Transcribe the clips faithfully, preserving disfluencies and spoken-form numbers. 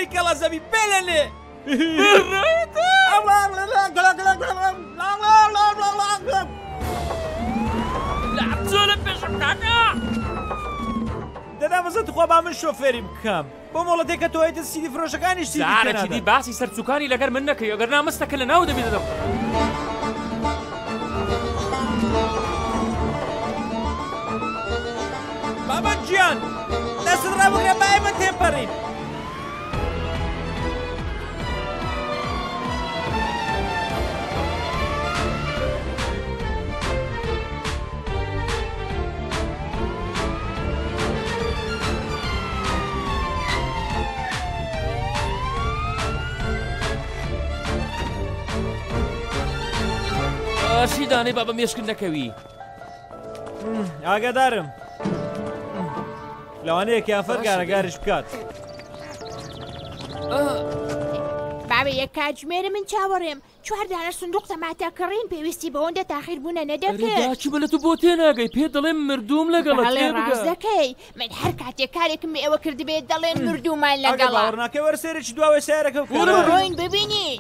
باریکەڵە زەوی بێلێنێ لە پێشکانە دەدا بەزت خۆ با من شۆفێری بکەم بۆ مۆڵەتێکە تۆیتە سیدی فرۆشەکانی زارە چیدی باسی سەرچووکانی لەگەر من نەکەی ئەگەر نامەستەکە لە ناو دەبێت دەدەم بابا گیان دەست ڕابگرە با ئێمە تێپەڕین باشی دانەی بابە مێشکن نەکەوی ئاگادارم لەوانەیە کیافەر گارەگاریش بکات بابە یەک کاتژمێرە من چاوەڕێم چواردانە سندوق تەماتە کڕین پێویستی بەوەندە تاخیر بوونە نەدەکرد چی بە لە تو بۆ تێناگەی پێ دەڵێم مردوم لەگەڵە ڕاست دەکەی من هەر کاتێک کارێکم بە ئێوە کردبێت دەڵێن مردومان لەگەڵا باوەڕناکەی وەرسێرێکی دواوەی سیارەکە ڕۆین ببینین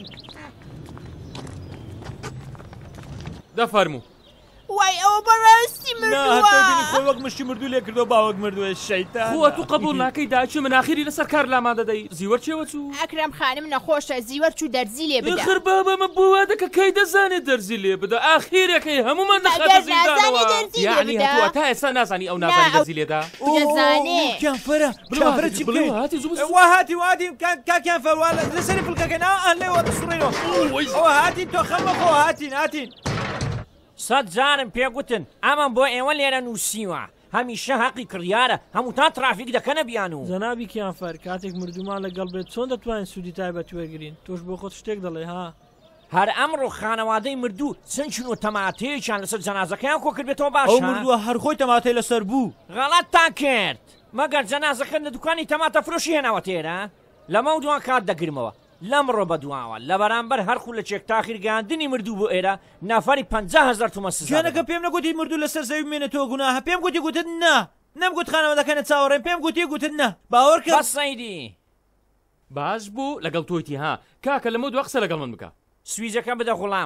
دەفەرموو وای ئەوە بەڕاستی مردووە خۆی وەک مشتی مردوو لێ کردو باوەک مردووە شەیتان خۆ تو قبول ناکەی داچی من ئاخری لەسەر کار لامان دەدەی زیوەر چێوە چوو ئەکرەم خانم نەخۆشە زیوەر چوو دەرزی لێ بدە خر بابە من بۆ وا دەکە کەی دەزانێت دەرزی لێ بدە ئاخیرەکەی هەمومان نەخاتە زیندانەوە یعنی هەتووە تا ئێستا نازانی ئەو نازانی دەرزی لێدا دەزانێ کیانفەرە کیانفەرە چی بکەین وا هاتی وا هاتی کا کیانفەر وا لەسەری فڵکەکەنا ئەن لێوە دەسوڕێنەوە ئەوە هاتین تۆ خەمەخۆ هاتین هاتین سەد جارم پێگوتن ئەمە بۆ ئێوە لێرە نووسیوە هەمیشە حەقی کڕیارە هەمووتان ترافیک دەکەنە بیان و جەنابی کیانفەر کاتێک مردومان لەگەڵ بێت چۆن دەتوانین سوودی تایبەت وەرگرین تۆش بۆ خۆت شتێک دەڵێ ها هەر ئەمڕۆ خانەوادەی مردوو چەندچن و تەماتەیەکیان لەسەر جەنازەکەیان کۆ کردبێتەوە باشە ئەو مردووە هەر خۆی تەماتەی لەسەر بوو غەڵەتتان کرد مەگەر جەنازەکە لە دوکانی تەماتە فرۆشی هێناوە تێرە لەمە دوان کات دەگرمەوە لەمڕۆ بەدواوە لە بەرامبەر هەرخو لە چێک تاخیرگاندنی مردوو بۆ ئێرە نافاری پەنجا هەزار تومە سزا گوێنەکە پێم نەگوتی مردوو لەسەر زەوی بمێنێتەوە گوناهە پێم گوتی گوتت نا نەمگوت خانەوادەکەنە چاوەڕێم پێم گوتی گوتت نا باوەڕ کە بەس سەیدی باش بوو لەگەڵ تۆیتی ها کاکە لەمە دووە قسە لەگەڵ من بکە سویزەکە بدە غوڵام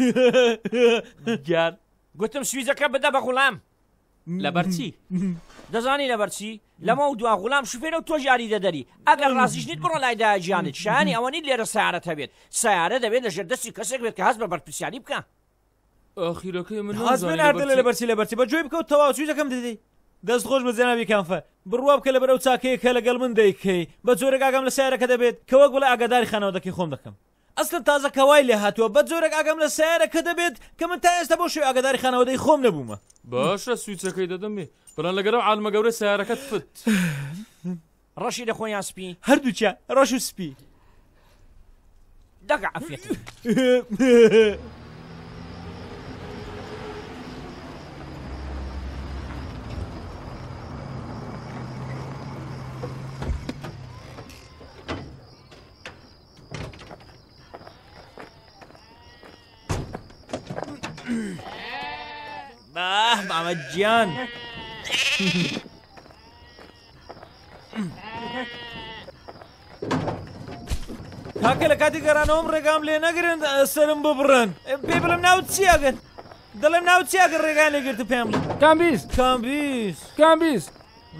گیان گوتم سویزەکە بدە بە غوڵام لەبەرچی دەزانی لەبەرچی لەمە و دوا غوڵام شوفێرە و تۆ یاری دەدەری ئەگەر ڕازیش نیت بڕۆ لای داگیانت شانی ئەوە نیت لێرە سیارەت هەبێت سیارە دەبێت لەژێر دەستی کەسێک بێت کە هەست بە بەرپرسیاری بکە ئاخیرەکەی من هەزمن هەردە لە لەبەرچی لەبەرچی بە جۆی بکەوت تەواو سویزەکەم دەدەی دەست خۆش بە جەنابی کانفەر بڕوا بکە لە بەرەو چاکەیە کە لەگەڵ من دەیکەی بە جۆرێک ئاگام لە سیارەکە دەبێت کە وەک بڵێ ئاگاداری خانەوادەکەی خۆم دەکەم ئەسڵن تازە کەوای لێ هاتووە بە جۆرێک ئاگام لە سیارەکە دەبێت کە من تا ئێستا بۆ شوێ ئاگاداری خانەوادەی خۆم نەبوومە باشە سویچەکەی دەدەمێ بەڵام لەگەرەوە عالمە گەورەی سیارەکەت فت ڕەشی لە خۆیان سپی هەردووچە ڕەش و سپی دەگە عەفیەت باه محەممەد گیان کاکە لە کاتی گەڕانەوەم ڕێگام لێ نەگرن سەرم ببڕن پێ بڵم ناوت چیاگەن دەڵێم ناوت چیاگەر ڕێگان لێگرت پێم کامبیست کامبیست کامبیست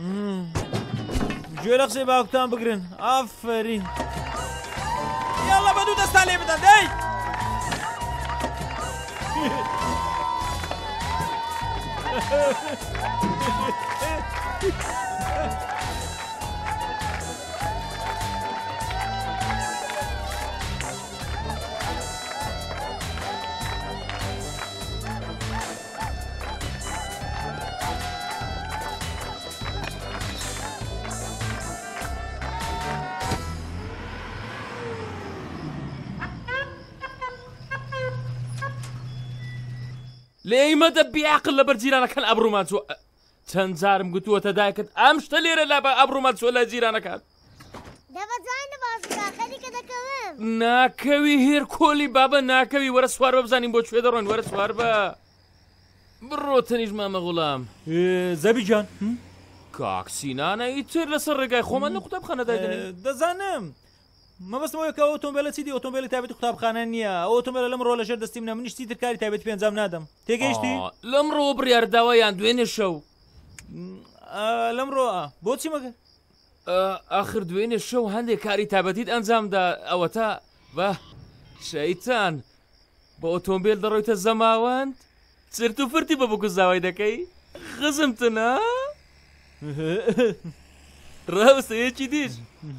گوێ لە قسەی باوکتان بگرن ئافرین یاڵە بە دوو دەستان لێ بدەن دەی لێمە دە بیاقل لە بەرجیرانەکەن ئەبڕوومان چوە چەند جارم گوتووەتە دایکت ئەم شتە لێرە لا بە ئەبڕوومان چوە لە جیرانەکان ناکەوی هێر کۆلی بابە ناکەوی وەرە سوار بە بزانین بۆ کوێ دەڕۆین وەرە سوار بە بڕۆ تەنیژ مامە غوڵام زەبی جان کاکسینانە ئیتر لەسەر ڕێگای خۆمان لە قوتابخانە دایدنێ دەزانم مەبەستمەوەی کە ئۆتۆمبیلە چی دی ئۆتۆمبیلی تایبەتی قوتابخانە نییە ئەو ئۆتۆمبیلە لەمڕۆ لەژێر دەستیم نە منیش چیتر کاری تایبەتی پێنجام نادەم تێگەیشتی لەمڕۆ بڕیارداوایان دوێنێ شەو لەمڕۆ بۆچی مەگەر ئاخر دوێنێ شەو هەندێک کاری تایبەتیت ئەنجامدا ئەوە تا بە شەیتان بە ئۆتۆمبیل دەڕۆیتە زەماوەند چرت و فرتی بە بکوزاوای دەکەی خزمتنا ڕاوسەیەکی دیش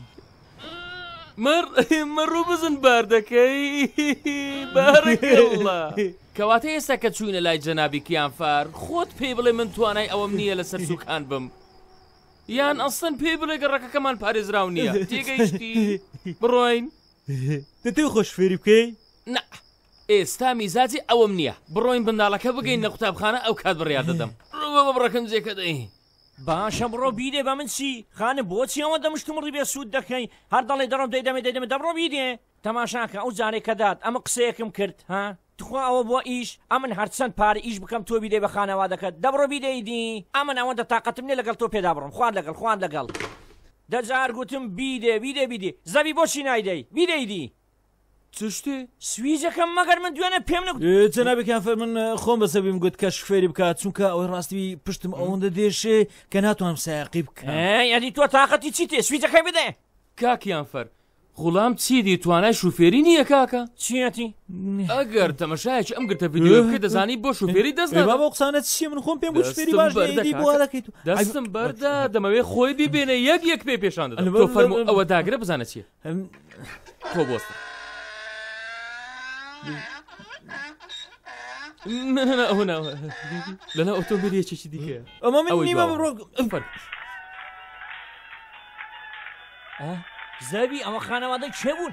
مەڕوو بزن بار دەکەی بارەکەڵڵا کەواتە ئێستا کە چوینە لای جەنابی کیانفار خۆت پێی بڵێ من توانای ئەوەم نییە لەسەر سوکان بم یان ئەستن پێی بڵێ گەڕەکەکەمان پارێزراو نییە تێگەیشتی بڕۆین دەتێ خۆش فێری بکەی نە ئێستا میزاجی ئەوەم نییە بڕۆین بنداڵەکە بگەین لە قوتابخانە ئەو کات بڕیار دەدەم ڕۆ بە بڕەکەم جێکە دەی باشە بڕۆ بیدێ بە من چی خانە بۆچی ئەوە دەمشتمڕی بێ سوود دەکەی هەر دەڵێ دەڕۆم دەیدەمێ دەیدەمێ دەبڕۆ بیدێ تەماشاکە ئەو جارێکە دات ئەمە قسەیەکم کرد ها تخوا ئەوە بۆ ئیش ئەمن هەرچەند پارە ئیش بکەم تۆ بیدێ بە خانەوادەکەت دەبڕۆ بیدەیدی ئەمن ئەوەندە تااقەتم لێ لەگەڵ تۆ پێدا بڕم خوارد لەگەڵ خوارد لەگەڵ دەجار گوتم بیدێ بیدێ بیدێ زەوی بۆچی نایدەی بیدەیدی چشتێ سویجەکەم مەگەر من دوێنێ پێم نەگوت جەنابێکیان فەر من خۆم بەسەبیم گوت کە شفێری بکات چونکە ئەوەی ڕاستی پشتم ئەوەندە دێشێ کە ناتوانم سایقی بکەم یعنی تۆ تااقەتی چی تێ سویجەکەی بدە کاکیان فەر غوڵام چیدی توانای شوفێری نییە کاکە چیەتی ئەگەر تەمەشایەکی ئەم گرتە ڤیدیۆ بکە دەزانی بۆ شوفێری دەست بۆ قسانە چی من خۆم پێم گوت شفێری باش بۆ دەکەیت دەستم بەردا دەمەوێت خۆی بیبێنە یەک یەک پێ پێشان دەدەم تۆ فەرمو ئەوە داگرە بزانە چیە تۆ بۆستە ئەوە لەنا ئۆتۆمبیلێکی دیکە ئەمە من نیمە ڕۆ زەوی ئەمە خانەوادەی کێ بوون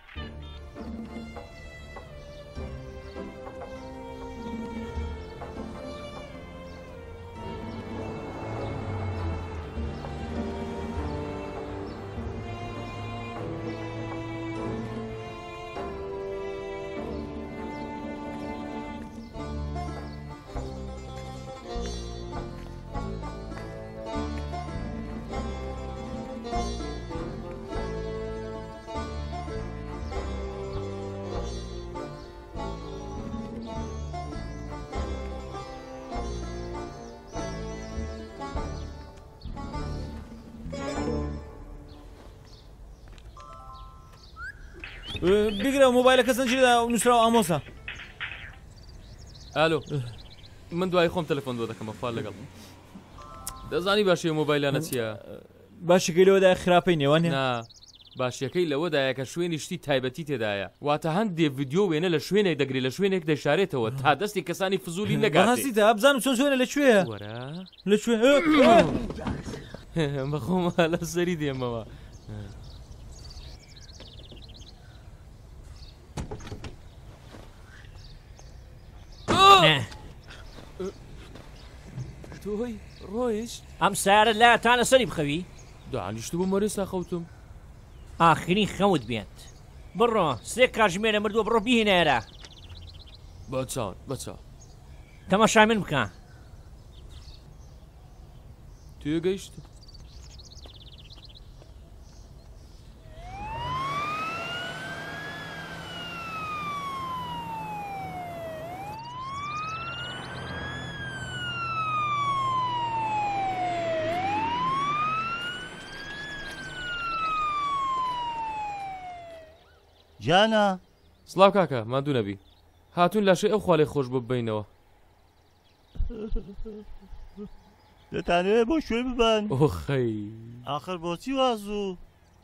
بگرە مۆبایلەکە زەنجیردا نووسراوە ئامۆسا ئالۆ من دوای خۆم تەلەفۆن بۆ دەکەمە فال لەگەڵ دەزانی باشی مۆبایلانە چییە باشەکەی لەوەدا خراپەی نێوانێ نا باشیەکەی لەوەدایە کە شوێنی شتی تایبەتی تێدایە واتە هەندێک ڤیدیۆ وێنە لە شوێنێک دەگری لە شوێنێک دەشارێتەوە تا دەستی کەسانی فزولی نەگاتی تا بزانم چۆن شوێنە لەکوێیە لەکوێ بەخۆمە لە سەری دێمەوە تۆی ڕۆیش ئەم سارە لاتانە سەری بخەوی دانیشت بۆ مەرەسا خەوتم ئاخرین خەوت بێت بڕۆ سێ کاتژمێرە مردووە بڕۆ بیهێنەرە بە چاون بە چاو تەماشای من بکە تێگەیشت جانا سڵاو کاکە مادوو نەبی هاتوون لاشەی ئەو خواڵی خۆش بۆ ببینەوە دەتانەوێت بۆ شوێ ببن ئۆخەی ئاخر بۆچی وازوو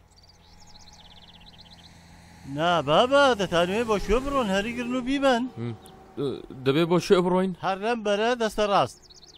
نا بابا دەتانوێت بۆ شوێ بڕۆن هەریگرن و بیبن دەبێت بۆ شوێ بڕۆین هەر لەم بەرە دەستە ڕاست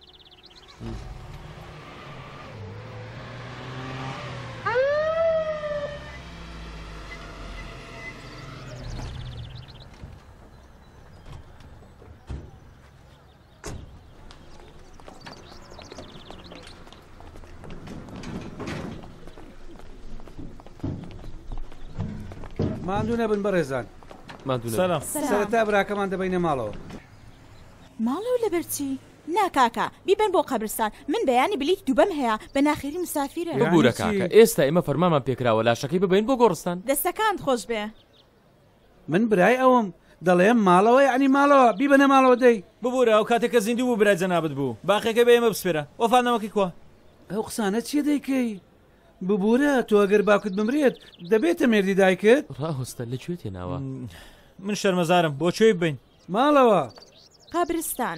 ماندوو نەبن بەڕێزان سەلام سەرەتا براکەمان دەبینە ماڵەوە ماڵەوە لەبەرچی ناکاکە بیبن بۆ قەبرستان من بەیانی بلیت دووبەم هەیە بە ناخێری مسافرە ببوورە کاکە ئێستا ئێمە فەرمانمان پێکراوە لاشەکەی ببین بۆ گۆڕستان دەستەکان خۆش بێ من برای ئەوم دەڵێم ماڵەوە یعنی ماڵەوە بیبەنە ماڵەوە دەی ببوورە ئەو کاتێککە زیندوو بوو برای جەنابەت بوو باقیەکە بە ئێمە بسپێرە وەفانەوەکی کوا ئەو قسانە چیە دەیکەی ببوورە تۆ ئەگەر باوکت بمرێت دەبێتە مێردی دایکت ڕاهۆستە لەکوێ تێناوە من شەرمەزارم بۆ کوێی بین ماڵەوە قەبرستان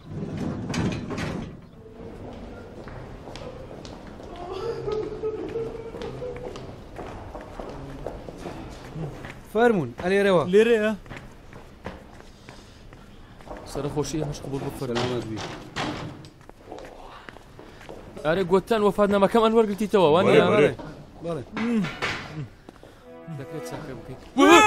فەرمونون ئەلێرەوە لێرەیە سەرخۆشی ئەمەش قبول بفەرمە سەلامەت بی ئارێ گوتان وەفات نامەکەم ئەن وەرگرتیتەوە وان بەڵێ دەکرێت چاکە بکەیت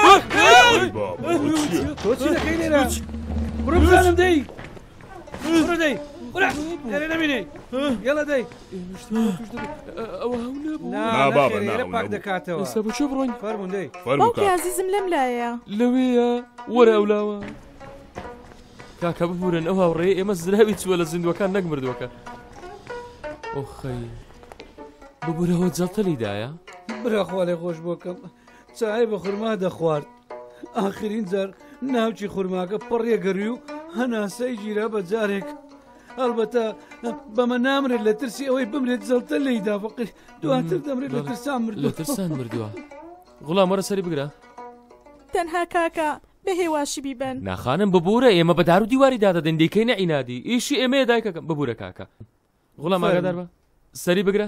تۆ چی دەکەی لێرە بڕۆ بزانم دەی بڕۆ دەی لێرە نەبینێ گەڵە دەی ئەوە هەو نەبوو نابابە پاک دەکاتەوە ئێستا بۆ چۆ بڕۆین فەرمونون دەی باوکی عزیزم لەم لایە لەوەیە وەرە ئەولاوە کاکە ببورن ئەو هاوڕێ ئێمە زراوی چووە لە زیندوەکان نەگمردووەکە ئۆخەی ببوورەوە جەڵتەلیدایە براخوا لێ خۆش بۆکەم چای بە خورما دەخوارد ئاخرین جار ناوچی خورماکە پڕێگەڕی و هەناسەی گیرا بە جارێک ئەلبەتە بەمە نامرێت لە ترسی ئەوەی بمرێت جەڵتە لێیدا فەقیر دواتر دەمرێت لە ترسان مردووە لە ترسان مردووە غوڵام وەرە سەری بگرە تەنها کاکە بە هێواشی بیبن ناخانم ببوورە ئێمە بە دار و دیواری دادەدەن دیکەی نەعینادی ئیشی ئێمەیە دایکەکەم ببوورە کاکە غوڵام ئاگادار بە سەری بگرە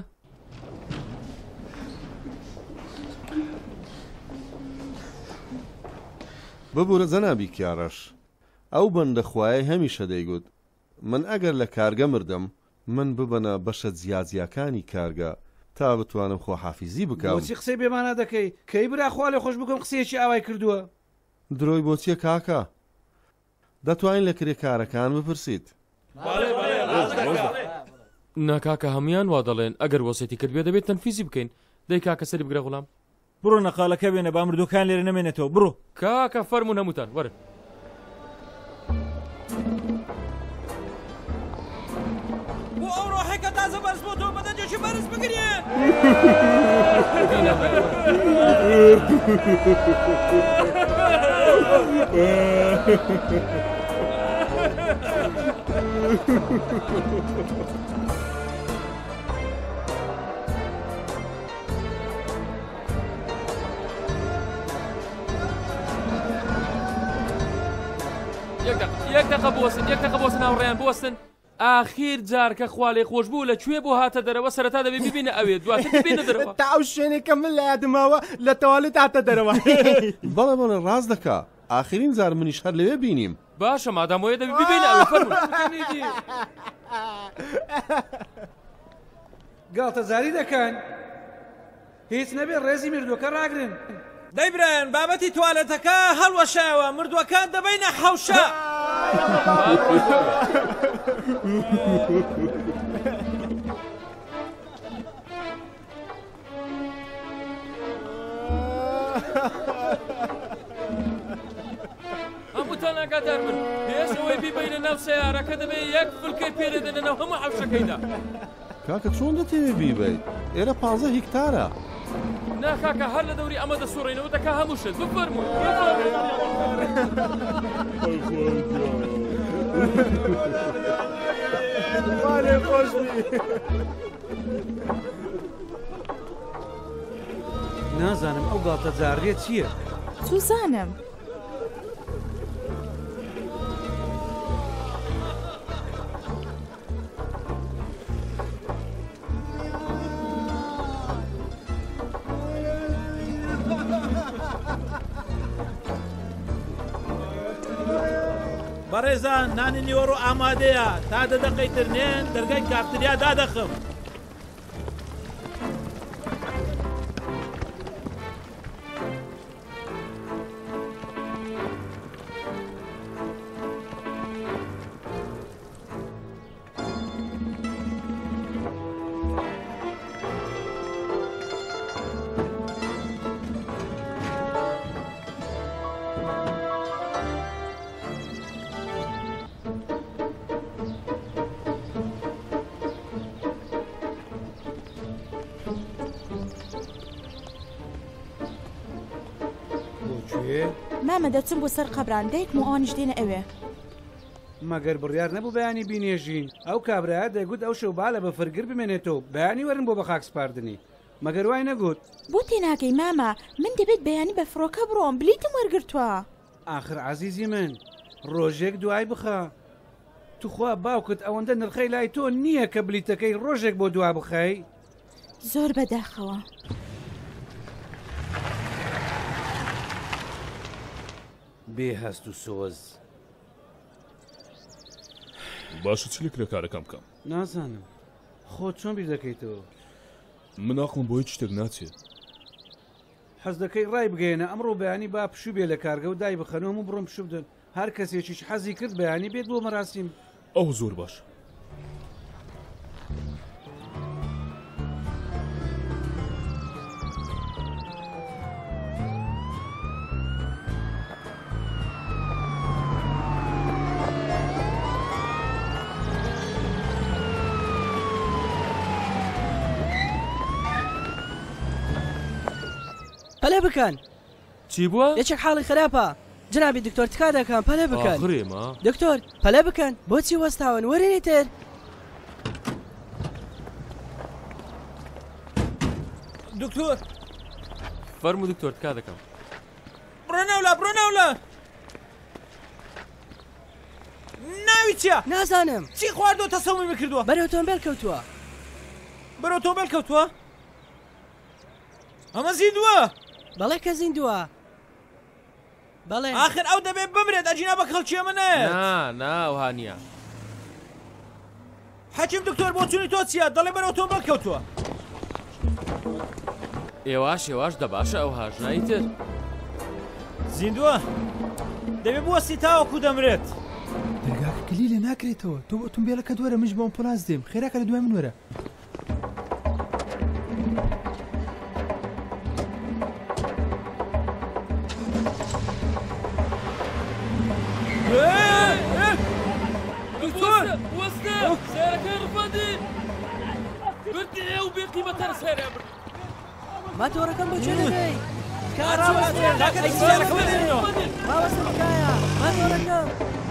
ببوورە جەنابی کیارەش ئەو بەندە خوایە هەمیشە دەیگوت من ئەگەر لە کارگە مردم من ببەنە بەشە جیاجیاکانی کارگە تا بتوانم خۆحافیزی بکەم بۆچی قسەی بێمانە دەکەی کەی براخوا لێ خۆش بکەم قسەیەکی ئاوای کردووە درۆی بۆچیە کاکە دەتوانین لە کرێکارەکان بپرسیت ناکاکە هەمویان وا دەڵێن ئەگەر وەسێتی کرد بێ دەبێت تەنفیزی بکەین دەی کاکە سەری بگرە غوڵام بڕۆ نەقالەکە بێنە با مردووکان لێرە نەمێنێتەوە بڕۆ کاکە فەرمونون هەمووتان وەرن بۆ ئەو ڕۆحێکە تازە بەرز بۆ تۆ بەدەنجێکی بەرز بگرێ یەک دەقە بوەستن یەک دەقە بۆستن هاوڕێیان بوەستن ئاخیر جار کە خوا لێ خۆش بوو لەکوێ بۆ هاتە دەرەوە سەرەتا دەبێ ببینە ئەوێ دواتر ببینە دەرەوە تا ئەو شوێنێکە من لە یادماوە لە تەواڵێت هاتە دەرەوە بەڵێ بەڵێ ڕاز دەکا ئاخرین جار منیش هەر لەوێ بینیم باشە مادامۆیە دەبێ ببینە ئەوێ فەرموون گاڵتە زاری دەکەن هیچ نەبێ ڕێزی مردووەکە ڕاگرن دەیبرێن بابەتی توالێتەکە هەڵوەشاوە مردووەکان دەبینە حەوشە هەمووتان ئاگادار بن پێش ئەوەی بیبینە ناو سەیارەکە دەبێ یەک فلکەی پێدەدەنەوە هەموو حەوشەکەیدا کاکە چۆن دەتەوێ بیبیت ئێرە پانزە هیکتارە ناکاکە هەر لە دەوری ئەمە دەسوڕێنەوە دەکا هەموو شت بفەرموون نازانم ئەو گاڵتە جاڕیە چییە؟ سوزانم بەڕێزان نانی نیوەڕۆ ئامادەیە تا دە دەقەی ترنێن دەرگای کافتریا دادەخم کوێ مامە دەچم بۆ سەر قەبران دایکم و ئەوانیش دێنە ئەوێ مەگەر بڕیار نەبوو بەیانی بینێژین ئەو کابرایە دەیگوت ئەو شەو با لە بەفرگر بمێنێتەوە بەیانی وەرن بۆ بە خاک سپاردنی مەگەر وای نەگوت بۆ تێناکەی مامە من دەبێت بەیانی بە فڕۆکە بڕۆم بلیتم وەرگرتووە ئاخر عەزیزی من ڕۆژێک دوای بخە توخوا باوکت ئەوەندە نرخەی لای تۆ نییە کە بلیتەکەی ڕۆژێک بۆ دوا بخەی زۆر بەداخەوە بێ هەست و سۆز باشە چ لێک لە کارەکەم بکەم نازانم خۆ چۆن بیر دەکەیتەوە من ئاخڵم بۆ هیچ شتێک ناچێت حەز دەکەی ڕای بگەێنە ئەمڕۆ بەیانی با پشوو بێ لە کارگە و دای بخەنەوە و بڕۆم پشو بدەن هەر کەسێکیش حەزی کرد بەیانی بێت بۆ مەراسیم ئەو زۆر باش پەلێ بکەن چی بووە؟ یەکێک حاڵی خراپە جنابی دکتۆر تکا دەکەم پەلێ بکەن دکتۆر پەلێ بکەن بۆچی وەستاون وەرێنی تر دکتۆر فەرموو دکتۆر تکا دەکەم بڕۆ ناولا بڕۆ ناولا ناوی چییە؟ نازانم چی خواردۆ تەسەومی بکردووە؟ بەرە ئۆتۆمبیل کەوتووە بەرە ئۆتۆمبیل کەوتووە؟ ئەمە زیندووە؟ بەڵێ کە زیندووە بەڵێ ئاخر ئەو دەبێت بمرێت ئەجینا بە خەڵکی ئەمە نایەت نا ناوها نییە حەکیم دکتۆر بۆ چوونی تۆ چییە؟ دەڵێ بەرە ئۆتۆمبیل کەوتووە ئێواش ئێواش دەباشە ئەو هاژنایی تر زیندووە دەبێت بوەستی تاوەکو دەمرێت دەرگاکە کلی لێ ناکرێتەوە تۆ ئۆتۆمبیلەکە دووەرە مش بۆم پۆلاس دێم خێراکە لە دوای من وەرە دکتۆر وەستە سیارەکەی ڕفەندی بردی ئێو بێ قیمەتەر سیارە برد ماتۆڕەکەم بۆ چێ دەکەی ماوەستە بکایە ماتۆڕەکەم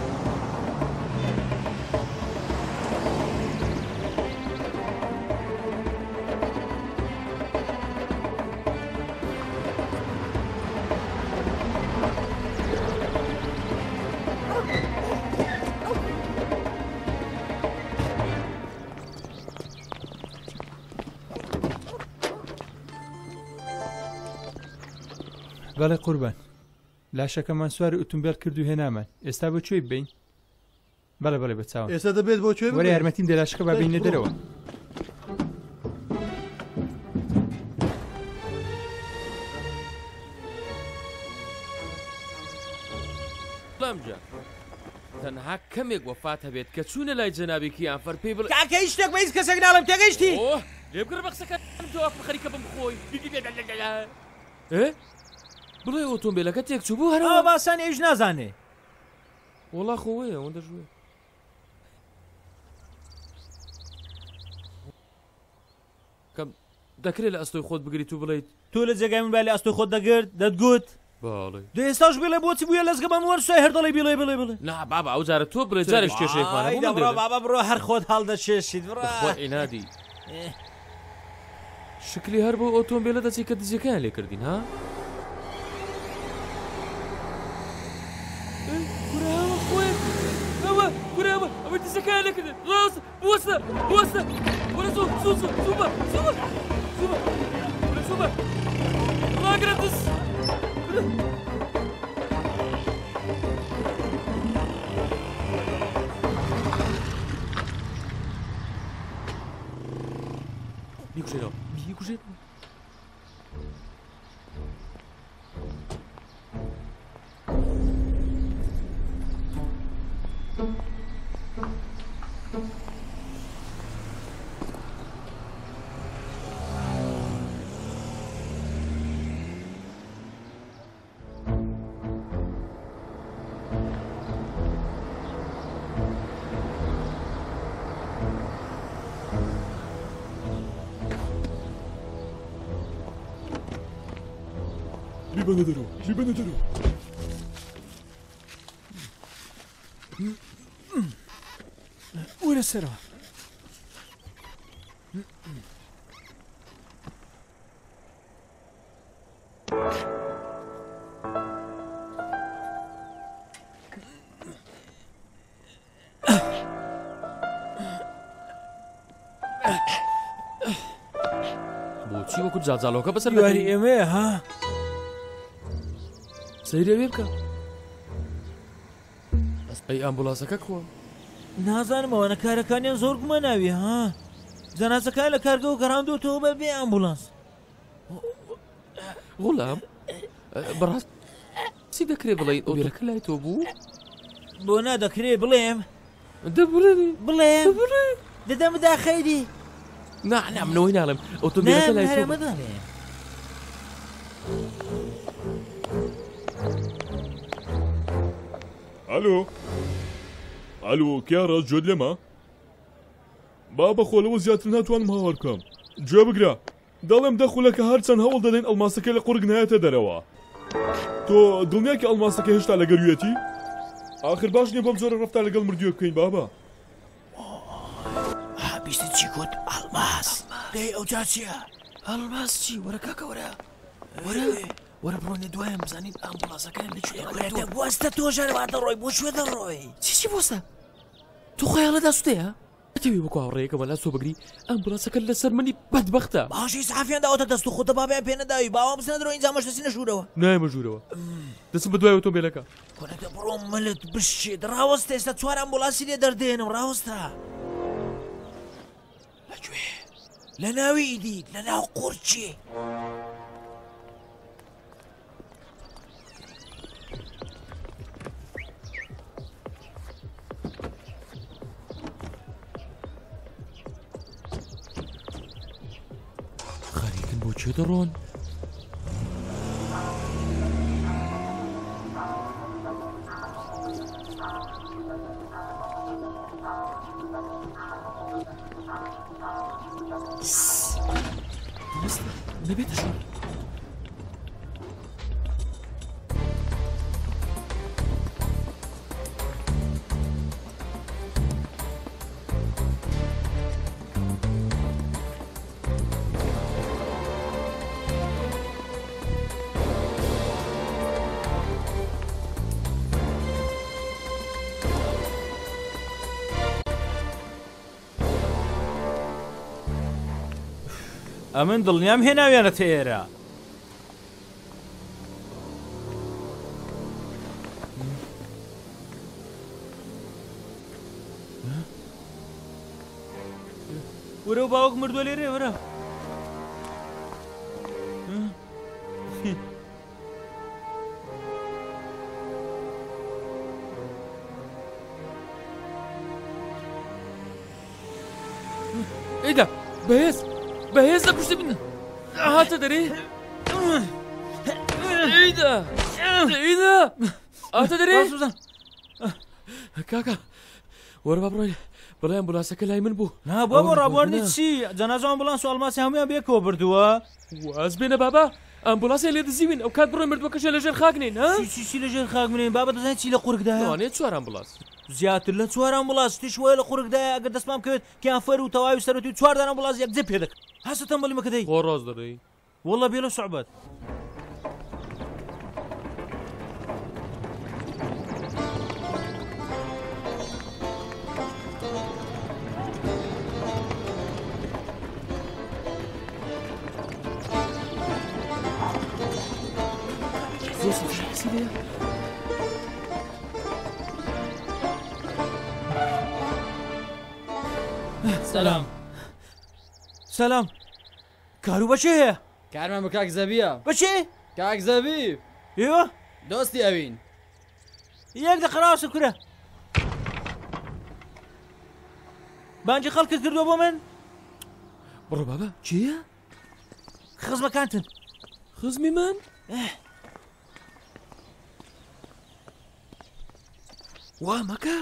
بەڵێ قوربان لاشەکەمان سواری ئۆتۆمبیل کرد و هێنامان ئێستا بۆ کوێی بین بەڵێ بەڵێ بە چاوم ئێستا دەبێت بۆ کوێ وەرە یارمەتیم دە لاشەکە با بینە دەرەوە بەڵامجا تەنها کەمێک وەفات هەبێت کە چوونە لای جەنابێکی ئەنفەر پێی بڵێ کاکە هیچ شتێک بە هیچ کەسێک ناڵم تێگەیشتی لێبگەڕ بە قسەکەم تۆ خەریکە بم خۆی بڵێ ئۆتۆمبیلەکە تێک چوو بوو هەرەوە باسان ئێوش نازانێ وەڵا خۆوەیە ئەوەندە ژوێ کەم دەکرێت لە ئەستۆی خۆت بگریت و بڵێیت تۆ لە جێگای من با لە ئەستۆی خۆت دەگرت دەتگوت باڵێ دو ئێستاش بڵێ بۆچی بووە لەزگە بەم وەرسای هەر دەڵێ بڵێ بڵێ بڵێ نا بابا ئەو جارە تۆ بڵێ جارێک کێشەیەکمانە بڕۆ بابا بڕۆ هەر خۆت هەڵدەچێشیت بڕۆ ئینادی شکلی هەر بۆ ئۆتۆمبیلە دەچی کە دزیەکەیان لێ کردین ها کوراوە خۆی ئەوە کوراوە ئەوە دزیەکەیان لێ کردن ڕاست بوەستە بوەستە وەرە زوو زوو زوو زووبە زووبە زووبە وەرە زووبە ڕاگرە دز بیکوژێنەوە بیکوژێنەوە بیبەنە دەرەوە بیبەنە دەرەوە وەرە سەرەوە بۆچی وەکو جاجالۆکە بەسەر یاری ئێمەیە ها سەیرەوێ بکە ئەی ئامبولانسەکە کووە نازانمەوە نەکارەکانیان زۆر گوماناوی ها جەنازەکان لە کارگەوە گەڕاندوتەوە بە بێ ئامبولانس غوڵام بەڕاست چی دەکرێت بڵێ ئۆبێرەکە لای تۆ بوو بۆ نادەکرێ بڵێم دەبڕێنی بڵێم دەدەمدا خەیری نعنا منەوەی ناڵێم ئۆتۆمبیلەکە لای تۆ مەدانێ ئالۆ ئالۆ کیارە جۆت لێمە با بەخۆلەوە زیاتر ناتوانم هاوار بکەم گوێ بگرە دەڵێم دەخولەکە هەرچەند هەوڵ دەدەین ئەڵماسەکە لە قورگ نایەتە دەرەوە تۆ دڵنیاکە ئەڵماسەکە هێشتا لەگەرویەتی آخر باش نییە بەم جۆرە ڕەفتار لەگەڵ مردووە بکەین بابا بیستی چی گوت ئەڵماس دەی ئەوجا چییە ئەڵماس چی وەرە کاکە وەرە وەرە وەرە بڕۆنێ دوایە بزانین ئەمبولانسەکان لەکوێ بوەستە تۆ ژەرەواتە ڕۆی بۆ شوێ دەڕۆی چی چی بۆستە تو خەیاڵەدا سوتەیە ئەتەوی وەکو هاوڕێیەکە بەلا سۆ بگری ئەمبولانسەکە لەسەر منی بەدبەختە باشی سعفیان داوەتە دەست و خۆتە بابیان پێ نەداوی باوام بزنە درۆ ئینجا مەشتەسی نەژوورەوە نایمە ژوورەوە دەچم بە دوای ئۆتۆمبیلەکە کۆنەکە بڕۆم ملت بشێت ڕاوەستە ئێستا چوار ئەمبولانسی لێ دەردێنم ڕاوەستە لەکوێ لە ناوی ئیدیت لە ناو قورچی خەریکن بۆ چێ دەڕۆن نەبێتە شوێن ئەمن دڵنیام هێناویانەتە ئێرە وەرە و باوەک مردووە لێرێ وەرە ئەیدا بەهێز بەهێز لە پشت بینە هاتە دەرێ ئەیدا ئەیدا هاتە دەرێ کاکە وەرە با بڕۆین بەڵێ ئەمبولانسەکە لای من بوو نا بۆ بۆ ڕابواردنی چی جەنازە ئەمبولانس و ئەڵماسی هەموویان بێکەوە بردووە واز بێنە بابا ئەمبولانسێ لێ دزیوین ئەو کات بڕۆین مردووەکەشە لەژێر خاکنین ها چی لەژێر خاک بنین بابە دەزانێت چی لە قورگدایە لەوانەیە چوار ئەمبولانس زیاتر لە چوار ئەمبولانس تیش وایە لە قورگدایە ئەگەر دەستمان بکەوێت کیانفەر و تەواوی سەرەتی و چواردان ئەمبولانس یەکجێ پێ دەکەن هەستە مەلیمەکە دەی خۆ ڕاست دەڕێی وەڵڵە بێ لە سوعبەت سلام سلام کارو بەچێ هەیە کارمان بە کاک زەبیە بەچێ کاک زەبی ئێوە دۆستی ئەوین یەک دەقەراوسە کورە بانجی خەڵکت کردووە بۆ من بڕۆ بابا چییە خزمەکانتن خزمی من وا مەکە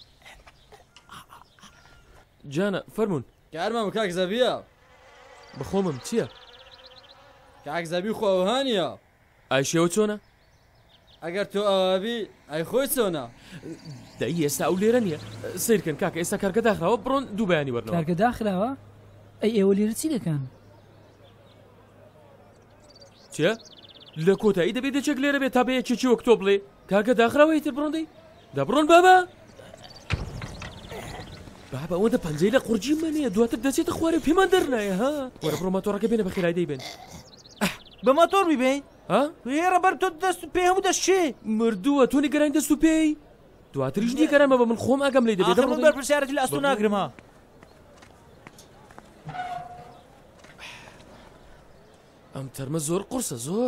جانە فەرمونون کارمان بە کاک زەبیە بەخۆمم چییە کاک زەبی خۆوهانیە ئای شێوە چۆنە؟ ئەگەر تۆ ئەوابی ئەی خۆی چۆنە؟ دەی ئێستا ئەو لێرە نییە سیرکن کاکە ئێستا کارگە داخراوە بڕۆن دوو بەیانی وەرنەوە. کارگە داخراوە؟ ئەی ئێوە لێرە چی دەکەن؟ چێ؟ لە کۆتایی دەبێت دەچێک لێرە بێت تا بەیەکێکی وەک تۆ بڵێ کارگە داخراوە تر بڕۆندەی؟ دەبڕۆن بابا؟ بابا ئەوەندە پەنجەی لە قورجی منێ دواتر دەچێتە خوارێ پێمان دەرنایە ها؟ وەرە بڕۆ ماتۆڕەکە بێنە بە خێرای دەیبێن. بە ماتۆر بیبین؟ ها؟ هێرە بەر تۆ دەست و پێ هەموو دەست چێ؟ مردووە تۆ نیگەرانی دەست و پێی؟ دواتریش نیگەرانمە بە من خۆم ئاگەم لێ دەبێت. ئاخر من بەرپرسیارەتی لە ئەستۆ ناگرم ها. ئەم تەرمە زۆر قورسە زۆر.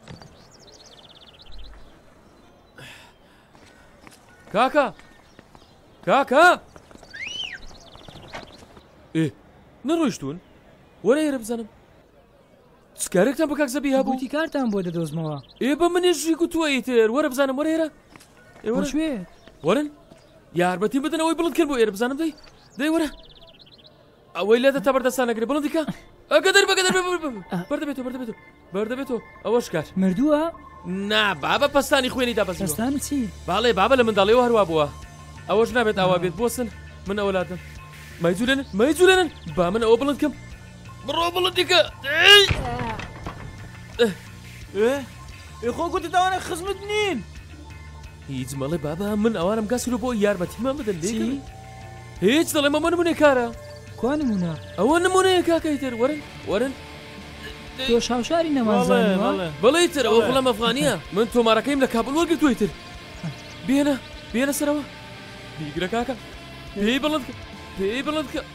کاکە کاکە ئێ نەڕۆیشتون وەرە ئێرە بزانم چکارێکتان بە کاکزەبی هەبوو؟ گوتی کارتان بۆ دەدۆزمەوە. ئێ بە منێژی گوتووە تر وەرە بزانم وەرە ئێرە کوێ وەرن یارمەتی بدەن ئەوەی بڵندکرد بۆ ئێرە بزانم دەی دەی وەرە ئەوەی لێدە تا بەردەستان نەگرێ بڵندیکە ئەگەدەر بەگەدەر بەردەبێتەوە بەردەبێتەوە بەردەبێتەوە ئەوەش کار مردووە؟ نا بابە پەستانی خوێنی دابەزیوە. پەستانی چی؟ باڵێ بابە لە منداڵیەوە هەروە بووە ئەوەش نابێت ئاوا بێت بۆسن من ئەوەلاتم مەیجوولێنن مەیجوولێنن با من ئەوە بڵند کەم بڕۆ بڵندیکە خۆ گوتی داوانە خزمت نین هیچ مەڵێ بابا من ئەوانم گاسیرۆ بۆ یارمەتیمان بدەن لێ هیچ دەڵێ مەمە نمونێ کارە کوا نمونە ئەوە نمونەیە کاکەی تر وەرن وەرن تۆ شاوشاری نەمازانەوە بەڵێ تر ئەوە وڵام ئەفغانیە من تۆمارەکەیم لە کابل وەرگرتووی تر بێنە بێنە سەرەوە بیگرە کاکە پێی بڵند پێی بڵند کە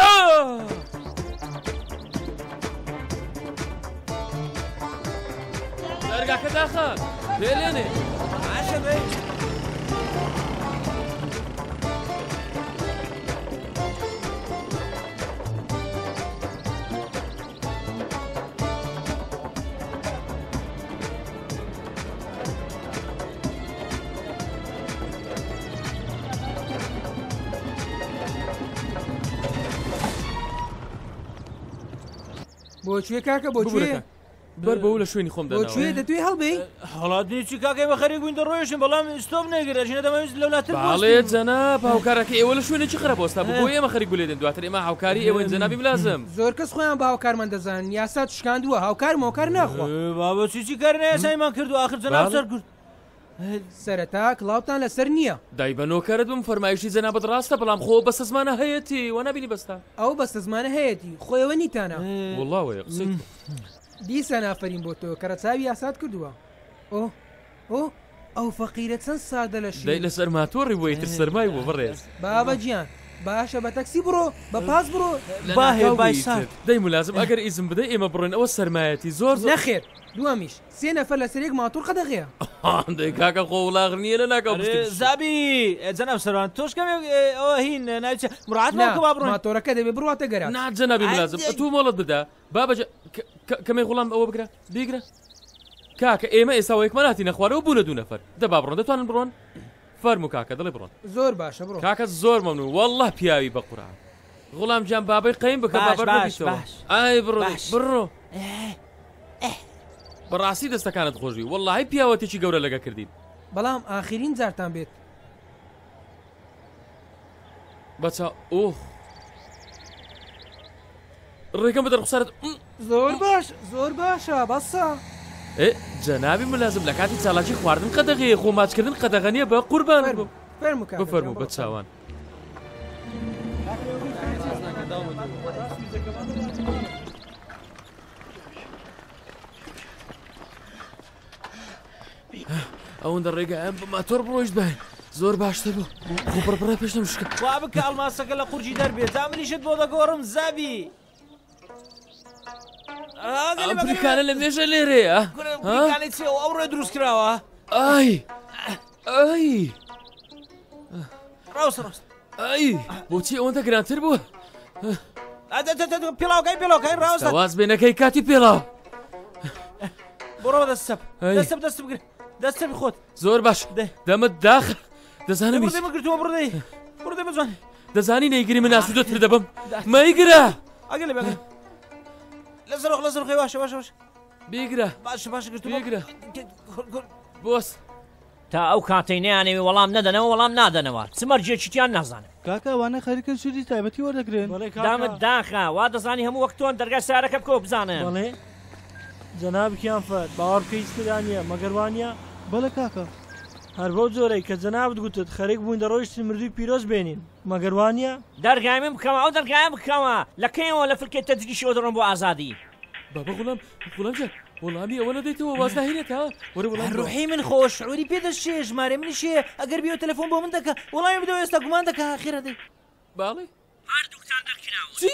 دەرگاکە داخە پێلێنێ عاشە بێ بۆچێ کاکە بۆچێ بەر بەو لە شوێنی خۆم بۆچێ دەتوێ هەڵبێ هەڵاتنی چی کاکەی بە خەریک بووین دەڕۆیشن بەڵام ستۆپ نەگرێت ژنە دەمەویست لەولاتر باڵێ جەناب هاوکارەکە ئێوە لە شوێنێکی خراپۆستا بۆ ئێمە خەریک بولێدن دواتر ئێمە هاوکاری ئێوەن جەنابی بلازم زۆر کەس خۆیان بە هاوکارمان دەزانن یاسا توشکاندووە هاوکار مۆکار ناخوا بابە چیچی کار نایاسایمان کردو آخر جەناب سەر کرد سەرەتا کڵاوتان لەسەر نییە دای بە نۆکارت بم فەرمایشی جەنابەت ڕاستە بەڵام خۆ بەستە زمانە هەیەتی وە نبینی بەستا ئەو بەستە زمانە هەیەتی خۆیەوە نیتانە وڵڵا وەیە قسەی دیسە نافەرین بۆ تۆ کەرەچاوی یاسات کردووە ئۆ ئۆ ئەو فەقیرە چەند سادە لە دەی لە سەرماتۆڕی بۆی تر سەرمای بۆ بڕێز بابە گیان باشە بە تەکسی بڕۆ بە پاس بڕۆ باهێ بایسات دەی ملازم ئەگەر ئیزم بدەی ئێمە بڕۆین ئەوە سەرمایەتی زۆر زۆر نەخێر دووەمیش سێ نەفەر لە سەرێک ماتۆر قەدەغەیە دەی کاکە خۆ وڵاغ نییە لە ناکەوت زابی جەناب سەروان تۆش کەم ئەوە هین ناوچە مڕات ماکە با بڕۆین ماتۆرەکە دەبێ بڕاتە گەرا نا جەنابی ملازم تو مۆڵەت بدا بابەجە کەمەی غوڵام ئەوە بگرە بیگرە کاکە ئێمە ئێستا وەیەکماناتی نەخوارەوە بوونە دوو نەفەر دەبا بڕۆن دەتوانن بڕۆن فەرمو کاکە دڵێ بڕۆن زۆر باشە بڕۆ کاکە زۆر مەمنون وەڵڵا پیاوی بە قورعان غوڵام جان بابەی قەیم بکە بابەر ببیتەوە ئای بڕۆ بڕۆ بەڕاستی دەستەکانت خۆشی وەڵڵاهی پیاوەتێکی گەورە لەگە کردین بەڵام ئاخرین جارتان بێت بەچە ئۆخ ڕێکەم بە دەرخسارت زۆر باش زۆر باشە بەسە جەنابی ملازم لە کاتی چالاکی خواردن قەدەغەیە خۆ ماچکردن قەدەغەنیە بە قوربان بفەرموو بە چاوان ئەوەندە ڕێگە ئەم بە ماتۆر بڕۆیشت بە زۆر باشتر بوو خۆپڕپڕە پێشتم شکە وا بکە ئەڵماسەکە لە قورجی دەربێت تا منیشت بۆ دەگۆڕم زابی ئەمریکانە لە مێژە لێرەیە ئەو ڕێ دروست کراوە ئای ئای ڕاست ڕاست ئای بۆچی ئەوەندە گرانتر بووە پێڵاوکەی پێڵاوکەی ڕاست واز بێنەکەی کاتی پێڵاو بڕۆ دەستەپ دەستەپ دەست بگرێ دەستەپی خۆت زۆر باش دەمت داخە دەزانم گرتووە بڕدەی بڕدەی بزوان دەزانی نەیگری من ئاسوودەتر دەبم مەیگرە ئەگەر لە بەگە لەزەرۆخ لەزەرۆخی باشە باشە باش بیگرە باش باش بیگرە بۆست تا ئەو کاتەی نەیانەوێ وەڵام نەدەنەوە وەڵام نادەنەوە چمەرجێکیان نازانم کاکە وانە خەریکە سوودی تایبەتی وەردەگرن دامت داخە وا دەزانی هەموو وەک تۆن دەرگای سارەکە بکەوە بزانم بەڵێ جەنابکیان فەر باوەڕ بکەی هیچترانیە مەگەر وانە بەڵێ کاکە هەر بەو جۆرەی کە جەنابت گوتت خەریک بووین دەڕۆیشتن مردووی پیرۆز بێنین مەگەر وانە دەرگای من بکەمە ئەو دەرگایە بکەمە لەکەیەوە لە فلکێت تەجریشەوە دەڕۆم بۆ ئازادی بابا غڵام غڵامجان وەڵامی ئەوە نەدەیتەوە واز ناهێنێتە وەرە وەڵام ڕوحی من خۆش شعوری پێدەشێ ژمارە منیشێ ئەگەر بیوە تەلەفۆن بۆ من دەکە وەڵامی بدەوە ئێستا گومان دەکە خێرە دەی باڵێ هەردووکتان دەرکراوە چی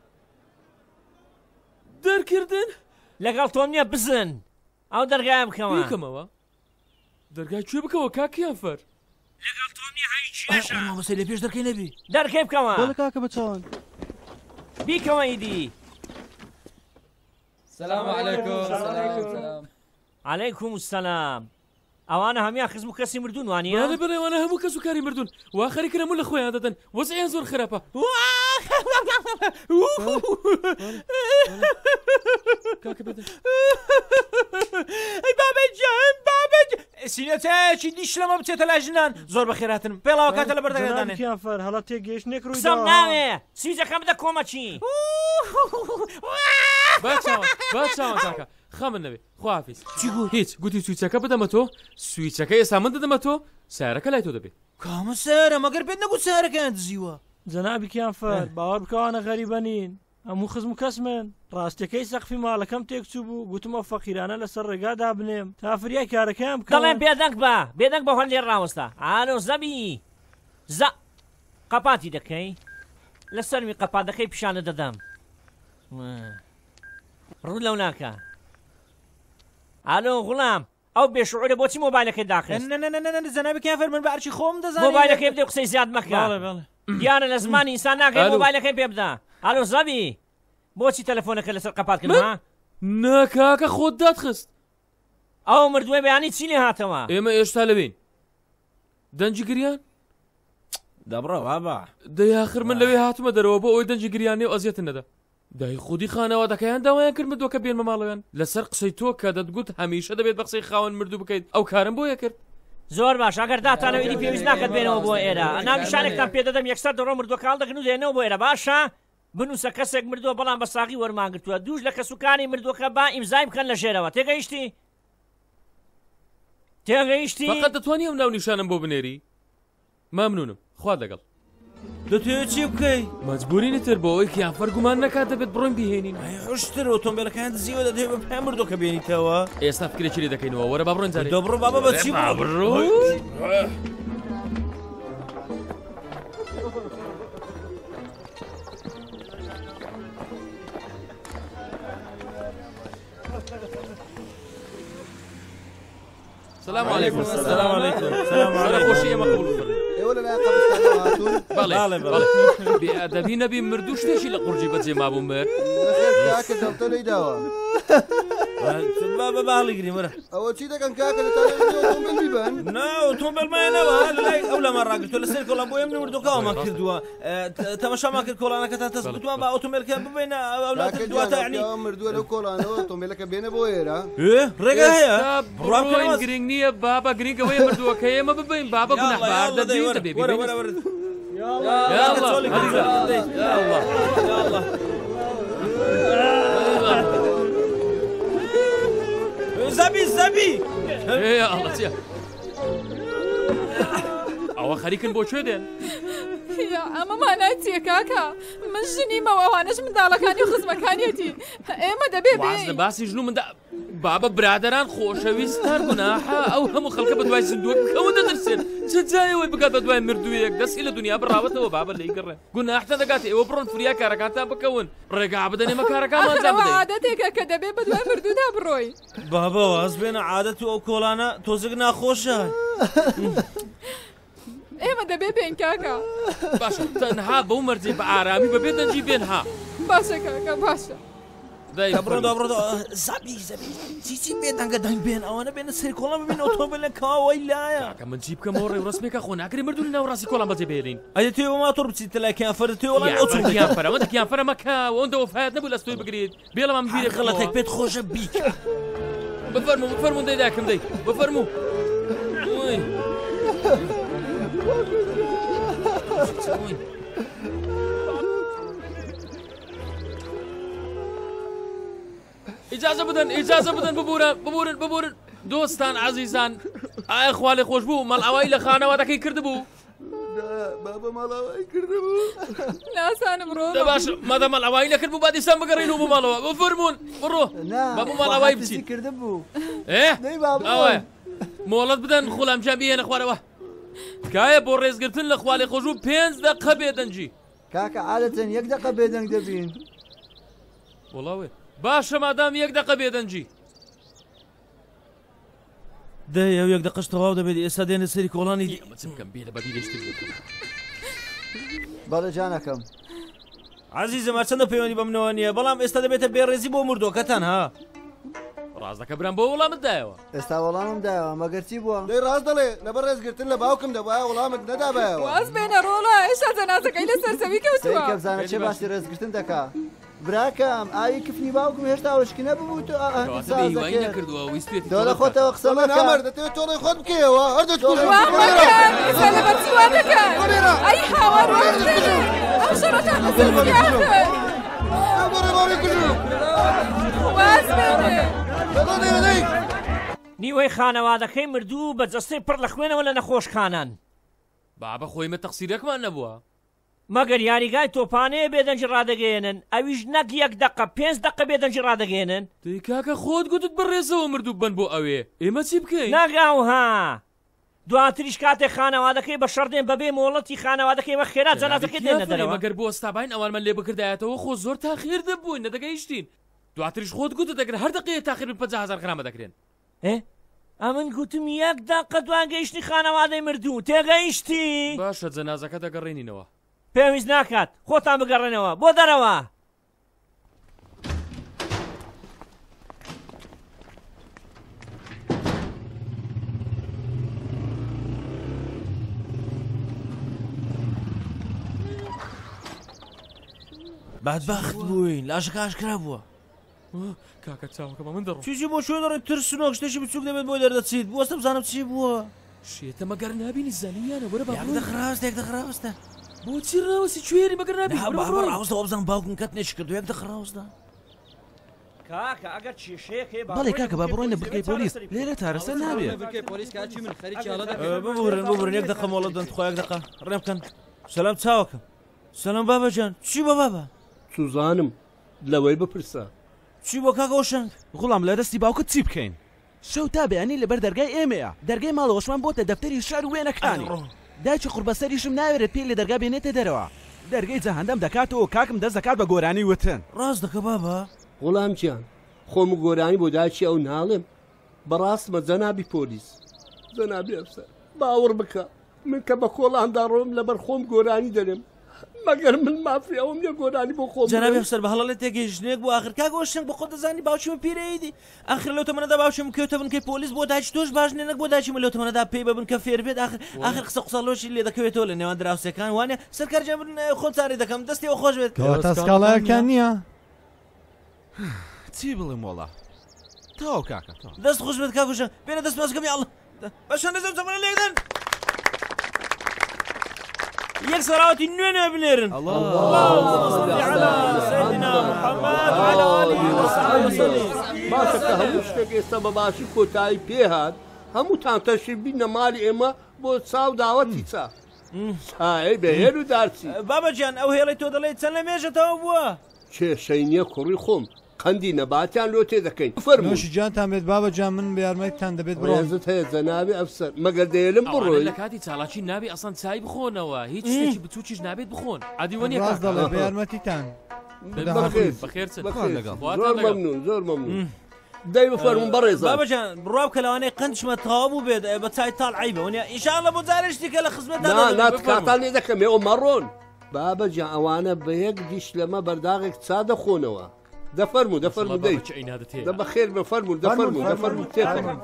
دەرکردن لەگەڵ تۆ نییە بزن ئەو دەرگایە بکەمە بکەمەوە دەرگای کوێ بکەوە کاکیان فەر لەگەڵ تۆ نییە هیچ مامۆستا لە پێش دەرکەی نەبی دەرکەی بکەمە بەڵێ کاکە بە چاوان بیکەوە ئیدی سلام علیکم سلام علیکم السلام ئەوانە هەمیان خزم و کەسی مردوون وانە بەڵێ بڵێ وانە هەموو کەس و کاری مردوون وا خەریکە هەموو لە خۆیان دەدەن وەزعیان زۆر خراپە کاکە بەدە ئەی بابەی جان بابەی سینەتەیەکی دیش لەمە بچێتە لای ژنان زۆر بەخێراتن پێڵاوە کاتە لە بەردەگەدانێ جەنابکیان فەر هەڵا تێگەیشتنێک ڕووی قسەم ناوێ سویچەکەم بدە کۆمەچی باچاوان کاکە خەمن نەبێ خواحافیز چی گوت هیچ گوتی سویچەکە بدەمە تۆ سویچەکە ئێستا من دەدەمە تۆ سارەکە لای تۆ دەبێت کامە سارە مەگەر پێت نەگوت سارەکەیان دزیوە جەنابکیان فەر باوەڕ بکەوانە غەریبە نین هەموو خزم و کەس من ڕاستەکەی سەقفی ماڵەکەم تێکچوو بوو گوتمە فەقیرانە لەسەر ڕێگادا بنێم تا فریای کارەکەیان بکەم دەڵێن بێدەنگ بە بێدەنگ بە هەڵێ ڕاوەستا ئالۆ زەبی زە قەپاتی دەکەی لەسەرمی قەپاتەکەی پیشانە دەدەم ڕوو لەو ناکە ئالۆ غوڵام ئەو بێشعورە بۆچی مۆبایلەکەی داخست جەنابکیان فەر من بەعرشی خۆم دەزانم مۆبایلەکەی بدە قسەی زیاد مەکە دیارە لە زمانی ئینسان ناکەی مۆبایلەکەی پێ بدە ئالۆ زەبی بۆچی تەلەفۆنەکە لەسەر قەپات کردما ناکاکە خۆت دادخست ئەو مردووە بەیانی چی لێ هاتەوە ئێمە ئێشتا لەبین دەنجی گریان دەبڕە بابا دەیاخر من لەوێ هاتومە دەرەوە بۆ ئەوی دەنجی گریانێ و ئەزیەتن نەدا دای خودی خانەوە دەکەیان داوایان کرد مردووە کە بێنمە ماڵەوەیان لەسەر قسەی تۆ کە دەتگوت هەمیشە دەبێت بە قسەی خاوەن مردوو بکەیت ئەو کارم بۆیە کرد زۆر باش ئەگەر داتانەوەیدی پێویست ناکەت بێنەوە بۆ ئێرە ناویشانێکتان پێ دەدەم یەکسەر دەڕۆ مردووە کاڵ دەکەن و دێنەوە بۆ ئێرە باشە بنووسە کەسێک مردووە بەڵام بە ساغی وەرمانگرتووە دووش لە کەسوکانی مردووەکە با ئیمزای بکەن لە ژێرەوە تێگەیشتی تێگەیشتی فقط دەتوانی ئەم ناو نیشانم بۆ بنێری مامنونم خوا لەگەڵ دەتوێت چی بکەی مەجبوری تر بۆ ئەوەی کیان فەرگومان نەکات دەبێت بڕۆین بهێنین هشتر ئۆتۆمبیلەکان دزیوە دەدەوێت بە پێم مردووە کە بێنیتەوە ئێستا فکرێکی لێ دەکەینەوە وەرە با بڕۆین جارێ دەبڕۆ بابا بەچی بڕۆ السلام عليكم السلام عليكم السلام عليكم خوشي مقبول ولا لا قبل بله بله بأدبي نبي مردوش تشي لقرجي بتزي ما ابو مر كاكا دلتني دوا بابا بالغري مره اول شيء ده كان كاكا اوتومبيل بيبان نا اوتومبيل ما انا لا اول مره قلت له سيرك ولا ابويا من وردو كاما كردوا تمشى ما كل انا كنت تثبت ما اوتومبيل كان بين اولاد دواتا يعني مردو له كل انا اوتومبيل كان بين ابويا ايه رجع هي بروين جرينيه بابا جرينيه وين مردو كاي ما بين بابا قلنا بعد دي تبي ورا ورا ورا يلا يلا يلا يلا زبي زبي يا الله تيا ئەوە خەریکن بۆ کوێ دێن ئەمە مانایتیە کاکە من ژنی مەوەوانش منداڵەکانی و خزمەکانیەتی ئێمە دەبێ واز لە باسی ژن و مندا بابە برادران خۆشەویستتر گوناحە ئەو هەموو خەڵکە بە دوای زیندووە بکەوە دەدرسێن چ جایەوەی بگات بە دوای مردوویەک دەستی لە دنیا بڕاوەتەوە بابە لێی گەڕێ گوناحتە دەگات ئێوە بڕۆن فریا کارەکانتان بکەون ڕێگا بدەن ئێمە کارەکانمان ئەنجام بدەین عادەتێکە کە دەبێ بە دوای مردوودا بڕۆی بابا واز بێنە عادەت و ئەو کۆڵانە تۆزێک ناخۆشە ئێمە دەبێ بێن کاکە باشە تەنها بەو مەرجێ بە ئارامی بەبێ دەنجی بێنها باشە کاکە باشە بڕۆدا بڕۆدا زابی زەبی چیچی بێدەنگە دەنگ بێن ئەوانە بێنە سەری کۆڵە ببین ئۆتۆمبیل لە کاوەی لایە کە من چی بکەمەوە ڕێ ڕستمێکە خۆ ناکرێ مردوون ناو ڕاستی کۆڵام بەجێ بێرین ئەدە توێ بە ماتۆر بچیتە لای کیانفەر توێ وەڵام ئۆتۆمبیل کیانفەرە ئەوەندە کیانفەرە مەکە ئەوەندە وەفایەت نەبوو لە ستۆی بگریت بێڵەمە بیرێ غەڵەتێک پێت خۆشە بیکە بفەرموو بفەرموو دەی داکەم دەی بفەرموو ئیجازە بدەن ئیجازە بدەن ببورە ببورن ببورن دۆستان عەزیزان ئایا خوا لێ خۆش بوو مەڵئاوایی لە خانەوادەکەی کردبوو بابا مەڵاوایی کردبوو ناسانم ڕۆ باش مادە مەڵئاوایی نەکرد بوو با دیسان بگەڕین و بماڵەوە بفەرموون بڕۆ با بماڵەوایی بچین کردبوو ئەوە مۆڵەت بدەن خوڵامجان بهێنە خوارەوە تکایە بۆ ڕێزگرتن لە خوا لێ خۆش بوو پێنج دەقە بێدەنجی کاکە عادەتەن یەک دەقە بێدەنگ دەبین وڵاوێ باشە مادام یەک دەقە بێدەنجی دەی ئەو یەک دەقەش تەواو دەبێت ئێستا دێنە سەری کۆڵانی بچم بێ لە بەبی لێشتر بەڵێ جانەکەم عەزیزم هەرچەندە پەیوەندی بەمنەوە نییە بەڵام ئێستا دەبێتە بێڕێزی بۆ مردۆکەتان ها ڕاستەکە برام بۆ وەڵامت دایەوە ئێستا وەڵامم دایەوە مەگەر چی بووە دەی ڕاست دەڵێ لەبەر ڕێزگرتن لە باوکم دەبایە وەڵامت نەدابایەوە واز بێنە ڕۆڵە ئێستا جەنازەکەی لەسەر زەوی کەوتووە کە بزانە چێ باسی ڕێزگرتن دەکا براکەم ئاوی کفنی باوکم هێشتا وشکی نەبوو تو دۆڵە خۆتەوە قسە مەکە دەتەوێت تۆڵی خۆت بکەیەوە هەردوو لەبەرچی وا دەکەن ئەی هاوار ئەم شەڕەتان لەسەر واز بێنێ نیوەی خانەوادەکەی مردوو بە جەستەی پڕ لە خوێنەوە لە نەخۆشخانان بابە خۆی مە تەقسیرێکمان نەبووە مەگەر یاریگای تۆپانەیە بێدەنجی ڕادەگەێنن ئەویش نەک یەک دەقە پێنج دەقە بێدەنجی ڕادەگەێنن دەی کاکە خۆت گوتت بەڕێزەوە مردوو بن بۆ ئەوێ ئێمە چی بکەین ناگاوها دواتریش کاتێک خانەوادەکەی بە شەڕدێن بەبێ مۆڵەتی خانەوادەکەی وە خێرا جەنازەکەی دێنە دەرەوە مەگەر بۆ ئەستابین ئەوانمان لێ بکردایەتەوە خۆ زۆر تاخیر دەبووین نەدەگەیشتین دواتریش خۆت گوتت دەگەر هەر دقەیە تاخیر بن پەنجا هەزار غرامە دەکرێن ئەمن گوتم یەک دەقە دوان گەیشتی خانەوادەی مردوو تێگەیشتی باشە جەنازەکە دەگەڕێنینەوە پێویست ناکات خۆتان بگەڕێنەوە بۆ دەرەوە بەدبەخت بووین لاشەکە ئاشکرا بووە کاکە چاوەکەمە من دەڕۆم چیزی بۆ شوێ دەڕێت ترسنۆک شتێکی بچووک دەبێت بۆ دەردەچیت بۆستە بزانم چی بووە شێتە مەگەر نابینی زانیانە وەرە یەک دەخراوەستە یەک دەخراوەستە بۆچی ڕاوەسی کوێری مەگەر نابی ڕاوەستەوە بزانم باوکم کەت نێچ کردو یەک دەخراوەستە کاکە ئەگەر کێشەیەکێ بەڵێ کاکە با بڕۆینە بگەی پۆلیس لێرە تارەسە نابێت ببورن ببورن یەک دەقە مۆڵەت دەن خۆ یەک دەقە ڕێم بکەن سەلام چاوەکەم سەلام بابەجان چی بە بابە سوزانم لەوەی بپرسە چی بۆ کاکە ئۆشنگ غوڵام لە دەستی باوکت چی بکەین شەو تا بەیانی لەبەر دەرگای ئێمەیە دەرگای ماڵەوەشمان بۆتە دەفتەری شار وێنەکانی دایکی قوربەسەریشم ناوێرێت پێی لە دەرگا بێنێتە دەرەوە دەرگای جەهەندەم دەکاتەوە کاکم دەست دەکات بە گۆرانی وتن ڕاست دەکە بابە غوڵام گیان خۆم گۆرانی بۆ داچی ئەو ناڵێم بەڕاستمە جەنابی پۆلیس جەنابی ئەفسەر باوەڕ بکە من کە بە کۆڵاندا ڕۆم لەبەر خۆم گۆرانی دەرم مەگەر من مافیاوم نیە گۆرانی بۆ خۆم جەنابی ئەفسەر بە هەڵەڵێت تێگەیشتنێک بۆ ئاخر کاکە ئۆشنگ بە خۆت دەزانی باوچمە پیرەیدی ئاخر لەو تەمەنەدا باوچم کەوتە بنکەی پۆلیس بۆ داچی تۆش باش نێنەک بۆ داچی من لەو تەمەنەدا پێی بە بنکە فێر بێت ئاخر ئاخر قسە قسەڵۆشی لێ دەکەوێتەوە لە نێوان دراوسەکان وانە سەرکارجە من خۆم چارەی دەکەم دەستیەوە خۆش بێت کەواتە سکاڵایەکان نییە چی بڵێم وەڵا تاو کاکە دەست خۆش بێت کاکە ئۆشنگ بێنە دەست بەسکەم یاڵە بەشەن دەزەم چەمەنە لێدەن یەک سەراوەتی نوێنێ بنێرن باشە کە هەموو شتێک ئێستا بە باشی کۆتایی پێهات هەمووتان تەشریف بینە ماڵی ئێمە بۆ چاو داوەتی چا چای بەهێر و دارچی بابەجیان ئەو هێڵی تۆ دەڵێت چەند لە مێژەتەوە بووە کێشەی نییە کوڕی خۆم قەندی نەباتیان لۆ تێ دەکەین نوۆشی جانتان بێت بابەجان من بە یارمەتتان دەبێت بڕێزت هەیە جەنابی ئەفسەر مەگەر دەیێلم بڕۆی لە کاتی چاڵاکی نابێ ئەسان چای بخۆنەوە هیچ شتێکی بچووکیش نابێت بخۆن عادیوە ڕاست دەڵێ بە یارمەتیتان زۆر مەمنون زۆر مەمنون دەی بفەرمون بەڕێزە بابەجان بڕوا بکە لەوانەیە قەندشمە تەواو بوو بێت بە چای تاڵ عیبە ونیا ئینشاءڵڵە بۆ جارێشتی کە لە خزمەتدا نات کاتان لێ دەکەم ئێوە مەڕۆن بابەجان ئەوانە بە یەک دیش لەمە بەرداغێک چا دەخۆنەوە دەفەرموو دەفەرموو دەی دە بەخێر بە فەرموو دەفەرموو دەفەرموو تێفەرموو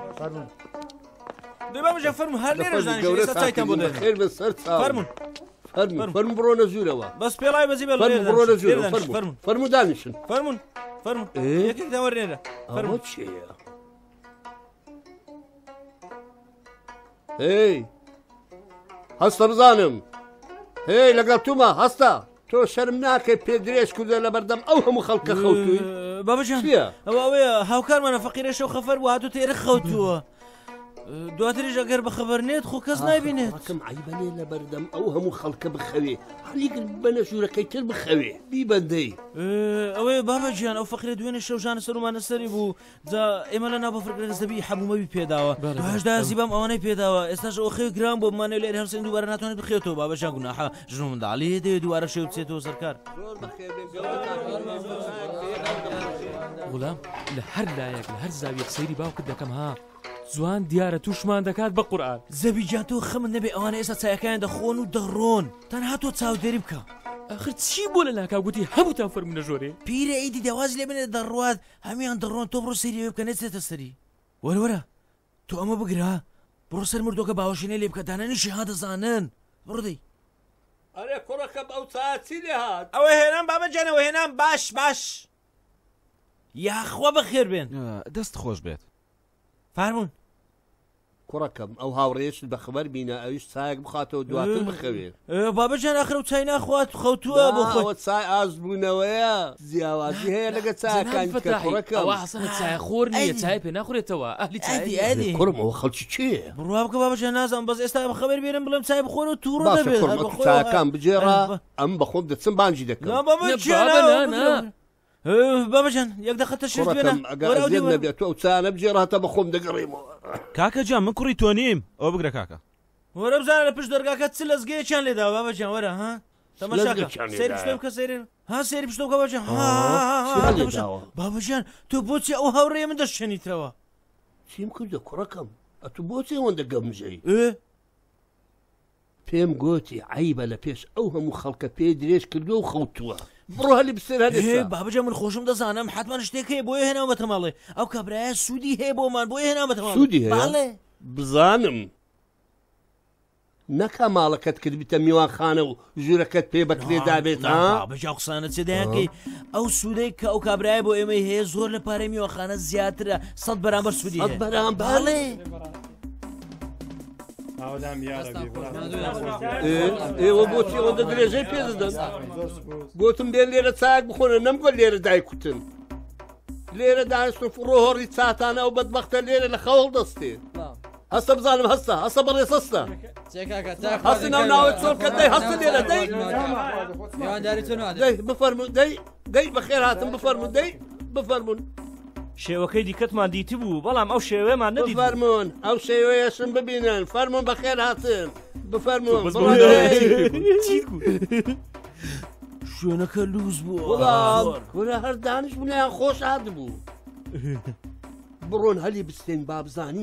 دەی بابەجان فەرموو هەر لێرە زانیشت ئێستا چایتان بۆ دەدەین خێر بە سەر چاوم فەرموون فەرموو فەرموو بڕۆنە ژوورەوە بەس پێڵای بەزی بە فەرموو بڕۆنە ژوورەوە فەرموو فەرموو دانیشن فەرموون فەرموو یەکێکتان وەرنێرە فەرموو چییە هی هەستە بزانم هی لەگەڵ تومە هەستە تۆ شەرم ناکەی پێ درێژ کوردە لە بەردەم ئەو هەموو خەڵکە خەوتووی بابەجان ئەوە ئەوەیە هاوکارمانە فەقیرە شەو خەفەر بوو هاتوو تێرە خەوتووە دواتریش ئەگەر بەخەبەر نێت خۆ کەس نابینێت کەم عیبەنێ لە بەردەم ئەو هەموو خەڵکە بخەوێ هەلیگر بەنە ژوورەکەی تر بخەوێ بیبەندەی ئەوەیە بابەجیان ئەو فەقیرە دوێنێ شەوژانە سەرمانە سەری بوو جا ئێمە لە ناو بەفرگرە دەبی حەبوومەوی پێداوە دوهشدا زیبام ئەوانەی پێداوە ئێستاش ئەو خێو گران بۆ بمانێ لێر هەرسێن دووبارە ناتوانێت بخێتەوە بابەجان گوناحە ژن و منداڵی دەوێت دووارە شێو بچێتەوە سەرکار غولام لە هەر لایەک لە هەر زاویەک سەیری باوکت دەکەم ها جوان دیارە تووشمان دەکات بە قورئان زەبیجان تۆ خەمت نەبێ ئەوانە ئێستا چایەکەیان دەخۆن و دەڕۆن تەنها تۆ چاودێری بکە ئەخر چی بۆ لە لاکاو گوتی هەمووتان فەرمونە ژۆرێ پیرە ئیدی دەواز لێ بنێت دەڕوات هەمیان دەڕۆن تۆ بڕۆ سەریەوە بکە نێچێتە سەری وەرەوەرە تۆ ئەمە بگرا بڕۆ سەر مردۆکە باوەشینە لێ بکە دانەنیشی ها دەزانن بڕدەی ئەرێ کوڕەکەم ئەو چاچی لێ هات ئەوە هێنام بابەجانەوە هێنام باش باش یاخوا بەخێر بێن دەست خۆش بێت فارمون کوڕەکەم ئەو هاوڕێشت بە خبەر بینە ئەویش چایەک بخاتەوە دواتر بخەوێ بابەجان ئاخرە و چای ناخوات خەوتووە بۆ خۆی چای ئاز بوونەوەیە زیاوازی هەیە لەگە چاکانی کوڕەکەم ئەوە حەسەنە چای خۆر نییە چای پێ ناخورێتەوە ئەهلی چای کوڕم ئەوە خەڵکی چییە بڕوا بکە بابەجان نازانم بەس ئێستا بە خەبەر بێنم بڵێم چای بخۆن و تووڕە دەبێت چاکان بجێڕە ئەم بەخۆم دەچم بانجی دەکەم بابەجان یەک دەقە تەشریف بێنە ئەگەر نەبێت تۆ ئەو چانە بجێڕاتە بەخۆم دەگەڕێمەوە کاکە جان من کوڕی تۆ نیم ئەو بگرە کاکە وەرە بزانە لە پشت دەرگاکە چ لەزگەیەکیان لێداوە بابەجان وەرە ها تەماشاکە سەیری پشتە بکە سەیری ها سەیری پشتە بکە بابەجان بابەجان تۆ بۆچی ئەو هاوڕێیە من دەشێنیتەوە چیم کردە کوڕەکەم ئەتو بۆچی ئەوەندە گەمژەی پێم گوتی عیبە لە پێش ئەو هەموو خەڵکە پێ درێژ کردو و خەوتووە بڕۆ هەلی بسێر هەلێ بابەجان من خۆشم دەزانم حتمان شتێک هەیە بۆیە هێناو بەتەماڵێ ئەو کابرایە سوودی هەیە بۆمان بۆیە هێناو بەتەماڵ سوودی هەیە بزانم نەکا ماڵەکەت کردبیتە میوانخانە و ژوورەکەت پێ بەکرێ دابێت بەجا قسانە چ دەیانکەی ئەو سوودەی کە ئەو کابرایە بۆ ئێمەی هەیە زۆر لە پارەی میوانخانە زیاترە سەد بەرامبەر سوودی هەیە بەرامبەڵێ ئێوە بۆچی ئەوەندە درێژەی پێ دەدەن گوتم بێن لێرە چاک بخۆنە نەمگوە لێرە دایکوتن لێرە دانیشتن فڕۆهۆڕی چاتانە ئەو بەدبەختە لێرە لە خەوڵ دەستێ هەستە بزانم هەستە هەستە بەڕێز هەستە هەستی ناو ناوت چۆن کە دەی هەستە لێرە دەی دەی بفەرمو دەی دەی بەخێر هاتم بفەرمو دەی بفەرمون شێوەکەی دیکەتمان دیتی بوو بەڵام ئەو شێوەیەمان نەدی فەرمونون ئەو شێوەیەشم ببینن فەرمونون بەخێر هاتن بفەرمونون شوێنەکە لوز بوو وەرە هەر دانیش بوونیان خۆش هات بوو بڕۆن هەلی بستێن بابزانی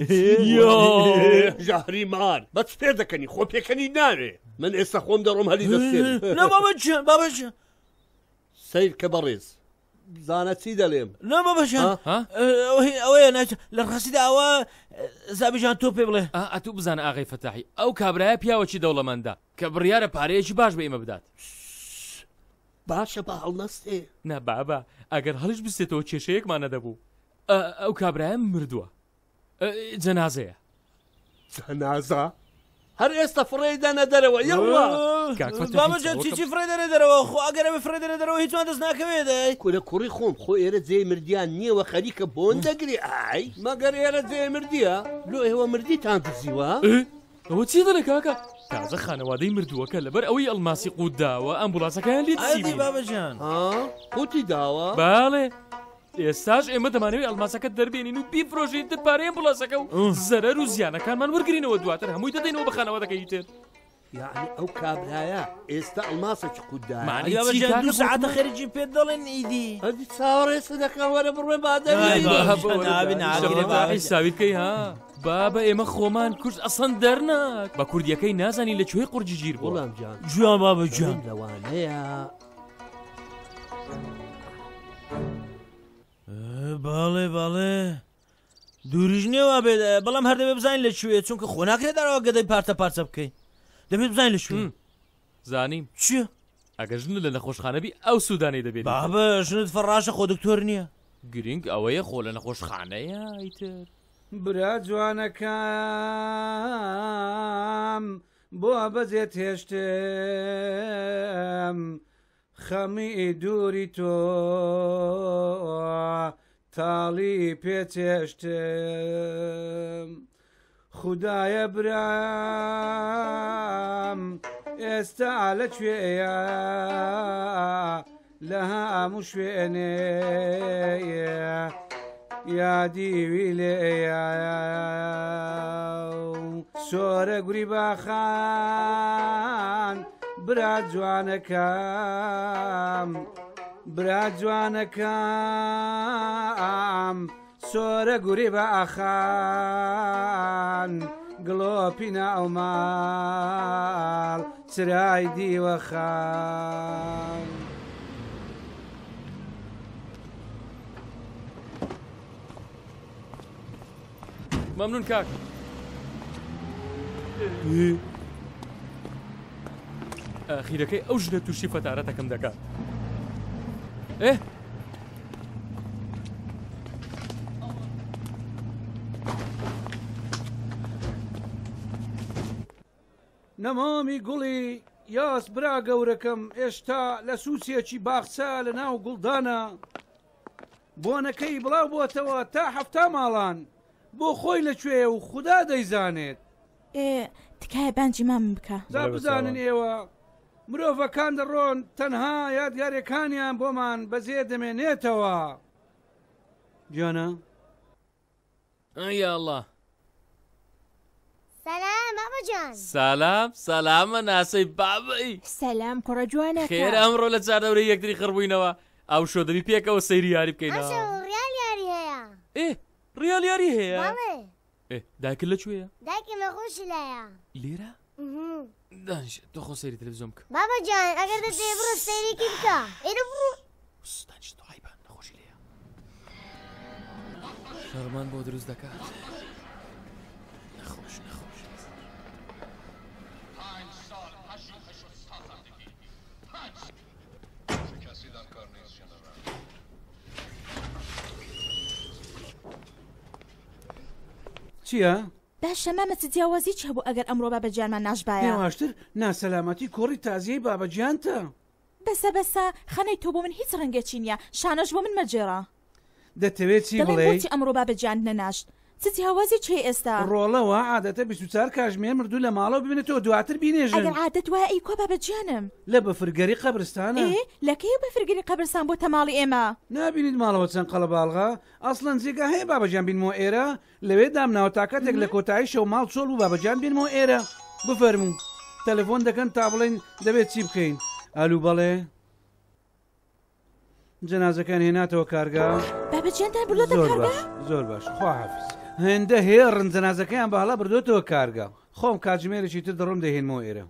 ژاهری مان بەچ پێ دەکەنی خۆ پێکەنی ناوێ من ئێستا خۆم دەڕۆم هەلی دەستێن بابەجان بابەجان سیر کە بەڕێز زانە چی دەڵێم نە بابەجان ئەوەیە لە ڕاستیدا ئەوە زابیجان تۆ پێ بڵێ ئەتوو بزانە ئاغای فەتاحی ئەو کابرایە پیاوەکی دەوڵەمەندە کە بڕیارە پارەیەکی باش بە ئێمە بدات باشە بە هەڵنەستێ نە بابا ئەگەر هەڵش بستێتەوە کێشەیەکمان نەدەبوو ئەو کابرایە مردووە جەنازەیە جەنازە هەر ئێستا فڕێی دەنە دەرەوە یەڵڵا بابەجان چیچی فڕێ دەرێ دەرەوە خۆ ئەگەرە بە فڕێ دەرێ دەرەوە هیچوان دەست ناکەوێ دەی کورە کوڕی خۆم خۆ ئێرە جێی مردیان نییەوە خەریکە بۆن دەگری ئای مەگەر ئێرە جێ مردیە لۆ ئێوە مردیتان دزیوە ئەوە چی دەڵێ کاکە تازە خانەوادەی مردووەکە لەبەر ئەوەی ئەڵماسی قوت داوە ئەمبوڵانسەکەیان لێ دزیوی بابەجان قوتی داوە باڵێ ئێستاش ئێمە دەمانەوەی ئەلماسەکە دەربێنین و بیفرۆژین تر پارەیە بڵاسەکە و زەرەر و زیانەکانمان وەرگرینەوە دواتر هەمووی دەدەینەوە بە خانەوادەکەی تر یعنی ئەو کابرایە ئێستا ئەلماسێکی قوددا دوو سەعاتە خەریجی پێ دەڵێن ئیدی ئەدی چاوەڕێسە دەکەن وەرە بڕێ بادەساویتکەی ها بابە ئێمە خۆمان کورس ئەسەن دەرناک بە کوردیەکەی نازانی لەکوێی قورجی گیر بوو جوان بابەجان لەوانەیە باڵێ باڵێ دووریژ نیێوە بێت بەڵام هەردەبێ بزانین لەکوێ چونکە خۆ ناکرێت دەرەوە گەدەی پارتە پارچە بکەین دەبێت بزانین لەکوێ زانیم چییە؟ ئەگەر ژن لە نەخۆشخانەبی ئەو سوودانی دەبێت بابە ژنت فەڕاشە خۆ دکتۆر نییە گرنگ ئەوەیە خۆ لە نەخۆشخانەیە ئیتر برا جوانەکەم بۆ بەجێت هێشتم خەمی دووری تۆ تاڵی پێچێشتم خوددایە برام ئێستا لەکوێیە لە هەموو شوێنێیە یادیوی لێیە سۆرە گوری باخان برا جوانەکەم برا جوانەکەم سۆرە گوری باخان گڵۆپی ناوماڵ چرای دیوەخان ممنون کاک ئاخیرەکەی ئەو ژنە تووشی فەتارەتەکەم دەکات ئێ نەمامی گوڵی یاس برا گەورەکەم ئێشتا لە سووسێکی باخچە لە ناو گوڵدانە بۆنەکەی بڵاو بۆتەوە تا هەفتا ماڵان بۆ خۆی لەکوێ و خوددا دەیزانێت تکایە بانجی مام بکە زا بزانن ئێوە مرۆڤەکان دەڕۆن تەنها یادگارەکانیان بۆمان بەزێ دەمێنێتەوە گیانە ئەیا الله سلام بابەجان سلام سلامە ناسەی بابەی سەلام کوڕە جوانەکە خێر ئەمڕۆ لە چاردەورەی یەکتری خڕبووینەوە ئەو شۆ دەبی پێکەوە سەیری یاری بکەینەوە ڕیال یاری هەیە ئێ ڕیال یاری هەیە بەڵێ ئێ دایکت لەکوێیە دایکم نەخۆشی لایە لێرە دانیش تۆ خۆ سەیری تەلەڤیزیۆن بکە بابەجان ئەگەر دەتێ بڕۆ سەیرێکی بکە ئێرە بڕۆ دانیش تۆ عیبان نەخۆشی لێیە شەڕمان بۆ دروست دەکات نەخۆش نەخۆش چییە؟ باشە مامەچ جیاوازی چ هەبوو ئەگەر ئەمڕۆ بابەجیانمان ناشبایە پێواشتر ناسەلامەتی کۆڕی تازیەی بابەجیانتە بەسە بەسە خەنەی تۆ بۆ من هیچ ڕەنگەچی نییە شانۆش بۆ من مەجێڕە دەتەوێت چی بڵێ بۆچی ئەمڕۆ بابەجیان نەناشت چی هاوازی چێ ئێستا ڕۆڵەوە عادەتە بیست و چوار کاتژمێر مردوو لە ماڵەوە ببینێتەوە دواتر بینێژن ئەگەر عادەت وایە ئەی کۆ بابەجیانم لە بەفرگەری قەبرستانە لەکەی بەفرگەری قەبرستان بۆ تەماڵی ئێمە نابینیت ماڵەوە چەند قەڵەباڵغا ئەسڵەن جێگا هەیە بابەجیان بینمەوە ئێرە لەوێ دامناوە تا کاتێک لە کۆتایی شەو ماڵ چۆڵ و بابەجیان بینمەوە ئێرە بفەرموو تەلەفۆن دەکەن تا بڵێن دەبێت چی بکەین ئالوو بەڵێ جەنازەکان هێناتەوە کارگا بابەجیانتان بردۆتە کارگا زۆر باش خواحافیز هێندە هێڕن جەنازەکەیان بەهەڵا بردۆتەوە کارگا خۆم کاتژمێرێکی تر دەڕۆم دەهێنمەوە ئێرە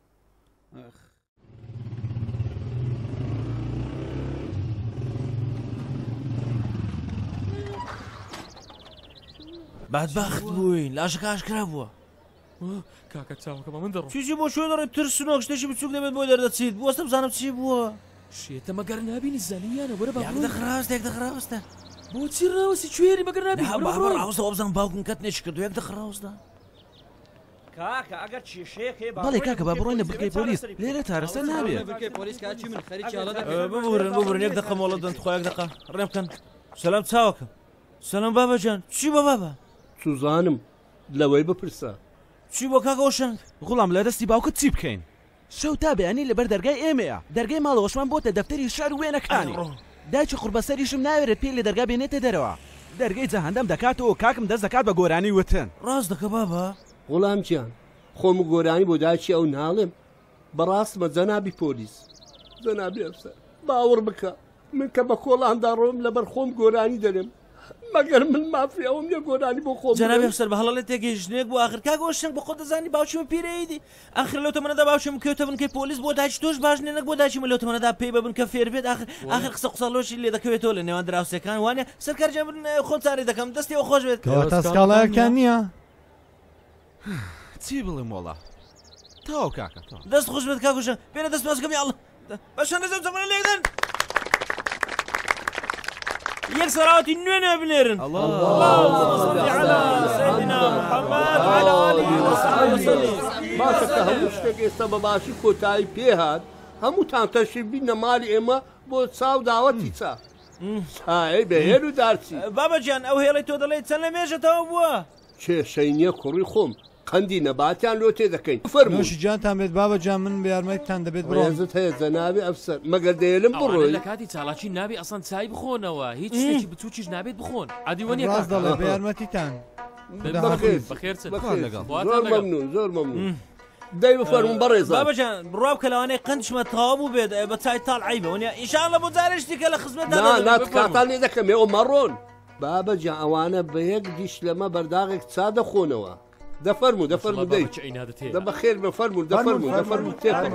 بەدبەخت بووین لاشەکە ئاشکرا بووە کاکە چاوەکەمە من دەڕۆم چیزی بۆ شوێ دەڕێت ترسنۆک شتێکی بچووک دەبێت بۆ دەردەچیت بوەستە بزانم چی بووە شێتە مەگەر نابینی زانیانە وەرە یاک دەخراست یاک دەخراوەستە بۆچی ڕاوەسی کوێری مەگەر نابی ڕاوەستەوە بزانم باوکم کەت نێچ کردو یاک دەخراوەستە کاکە ئەگەر چێشەیەکێ بەڵێ کاکە با بڕۆینە بگەی پۆلیس لێرە تارەسە نابێت ببورن ببورن یەک دقە مۆڵە دەن خۆ یەک دقە ڕێم بکەن سەلام چاوەکەم سەلام بابەجان چی بۆ بابە سوزانم لەوەی بپرسە چی بۆ کاکە شەنگ غوڵام لە دەستی باوکت چی بکەین شەو تا بەیانی لەبەر دەرگای ئێمەیە دەرگای ماڵەوەشمان بۆتە دەفتەری شار وێنەکانی دایکی قوربەسەریشم ناوێرێت پێی لە دەرگا بێنێتە دەرەوە دەرگای جەهەندەم دەکاتەوە کاکم دەست دەکات بە گۆرانی وتن ڕاست دەکە بابە غوڵام گیان خۆم و گۆرانی بۆ دایکی ئەو ناڵێم بەڕاستمە جەنابی پۆلیس جەنابی ئەفسەر باوەڕ بکە من کە بە کۆڵاندا ڕۆم لەبەر خۆم گۆرانی دەرێم مەگەر من مافی ئەوم نیە گۆرانی بۆ خۆم جەنابی ئەفسەر بە هەڵەڵێت تێگەیشتنێک بۆ ئاخر کاگەوە شەنگ بە خۆت دەزانی باوچمە پیرەیدی ئاخر لەو تەمەنەدا باوشم کەوتە بنکەی پۆلیس بۆ داچ تۆش باش نێنەک بۆ داچی من لەو تەمەنەدا پێی ببن کە فێر بێت ئاخر ئاخر قسە قسەڵۆشی لێ دەکەوێتەوە لە نێوان دراوسەکان وانە سەرکارجە من خۆمچاری دەکەم دەستیەوە خۆش بێت کەواتە سکاڵایەکان نییە چی بڵێم وەڵا تاو کاکە دەست خۆش بێت کاکوشە بێنە دەست مازگەمی ئەڵ بەشان دەزەم چەمەنە لێدەن یەک سەراوەتی نوێنە بنێرن باشەکە هەموو شتێک ئێستا بە باشی کۆتایی پێهات هەمووتان تەشریف بینە ماڵی ئێمە بۆ چاو داوەتی چا چای بەهێر و دارچی بابەجان ئەو هێڵی تۆ دەڵێ چەند لە مێژەتەوە بووە کێشەی نییە کوڕی خۆم قەندی نەباتیان لۆ تێ دەکەین نوشی جانتان بێت بابەجان من بە یارمەتتان دەبێت بڕێزت هەیە جەنابی ئەفسەر مەگەر دەیێلم بڕۆی لە کاتی چاڵاکی نابی ئەسان چای بخۆنەوە هیچ شتێکی بچووکیش نابێت بخۆن عادیوە ڕاست دەڵێ بە یارمەتیتان بەخێر زۆر مەمنون زۆر مەمنون دەی بفەرمون بەڕێزە بابەجان بڕوا بکە لەوانەیە قەندشمە تەواو بوو بێت بە چای تاڵ عیبە ونیا ئینشاڵڵە بۆ جارێشتی کە لە خزمەتدا نات کاتان لێ دەکەم ئێوە مەڕۆن بابەجان ئەوانە بە یەک دیش لەمە بەرداغێک چا دەخۆنەوە دەفەرمو دەفەرمو دەی دە بەخێر بەفەرمو دەفەرمو دەفەرمو تێپە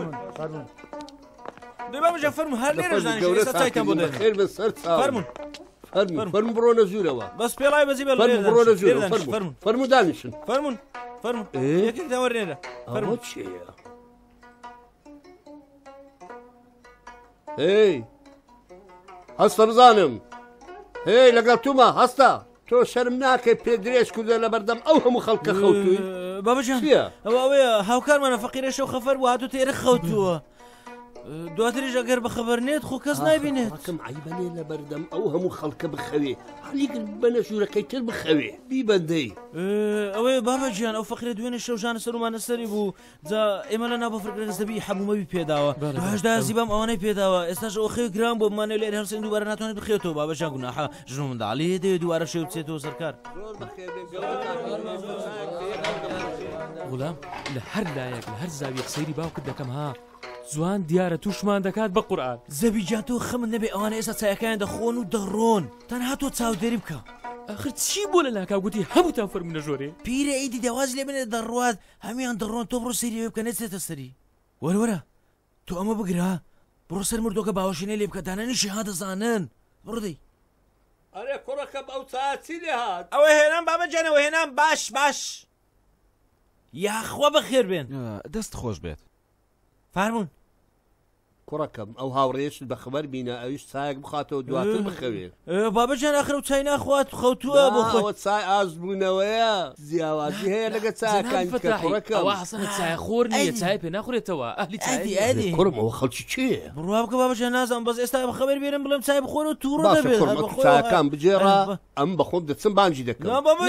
دەی بابەجان فەرمو هەر لێرەش دانیشتین ئێستا چایتان بۆ دێنین خێر بە سەر چاوم فەرمون فەرمون فەرمو بڕۆنە ژوورەوە بەس پێڵای بەزی بە فەرمو بڕۆنە ژوورەوە فەرمو فەرمو دانیشن فەرمون فەرمو یەکێکتان وەرنێرە فەرمو چییە هەی هەستە بزانم هەی لەگەڵ تومە هەستە تۆ شەرم ناکەی پێ درێژ کوردە لە بەردەم ئەو هەموو خەڵکە خەوتووی بابەجان ئەوە ئەوەیە هاوکارمانە فەقیرە شەو خەفەر بوو هاتوو تێرە خەوتووە دواتریش ئەگەر بەخەبەرنێت خۆ کەس نابینێت کەم عیبەنێ لە بەردەم ئەو هەموو خەڵکە بخەوێ هەلیگر بەنە ژوورەکەی تر بخەوێ بیبەندەی ئەوەیە بابەجیان ئەو فەقیرە دوێنێ شەوژانە سەرمانە سەری بوو جا ئێمە لە ناو بەفرگەزدەبی حەبوومەوی پێداوە هەشدا زیبام ئەوانەی پێداوە ئێستاش ئەو خێو گران بۆ بمانێ لێر هەرسێن دووبارە ناتوانێت بخێتەوە بابەجان گوناحە ژن و منداڵی دەوێت دووارە شێو بچێتەوە سەرکار غولام لە هەر لایەک لە هەر زاویەک سەیری باوکت دەکەم ها جوان دیارە تووشمان دەکات بە قورئان زەبیجان تۆ خەمن نەبێ ئەوانە ئێستا چایەکان دەخۆن و دەڕۆن تەنها تۆ چاودێری بکە ئەخر چی بۆ لە لاکاو گوتی هەمووتان فەرمونە ژۆرێ پیرە ئیدی دەواز لێ بنێت دەڕوات هەمیان دەڕۆن تۆ بڕۆ سەیری بکە نێچێتە سەری وەرەوەرە تۆ ئەمە بگرا بڕۆ سەر مردۆکە باوەشینە لێ بکە دانانیشی ها دەزانن بڕدەی ئەرێ کوڕەکە بەو چاچی لێ هات ئەوە هێنام بابەجانەوە هێنام باش باش یاخوا بەخێر بێن دەست خۆش بێت فارمون کوڕەکەم ئەو هاوڕێشت بە خەبەر بینە ئەویش چایەک بخاتەوە دواتر بخەوێ بابەجان ئاخر و چای ناخوات خەوتووە بۆ خۆت چای ئاز بوونەوەیە زیاوازی هەیە لەگە چاکانی کوڕەکەم ئەوە حەسەنە چای خۆر نییە چای پێ ناخورێتەوە ئەهلی چای کوڕم ئەوە خەڵکی چێ بڕوا بکە بابەجان نازانم بەس ئێستا بە خەبەر بێنم بڵێم چای بخۆن و تووڕە دەبێت چاکان بجێڕە ئەم بە خۆم دەچم بانجی دەکەم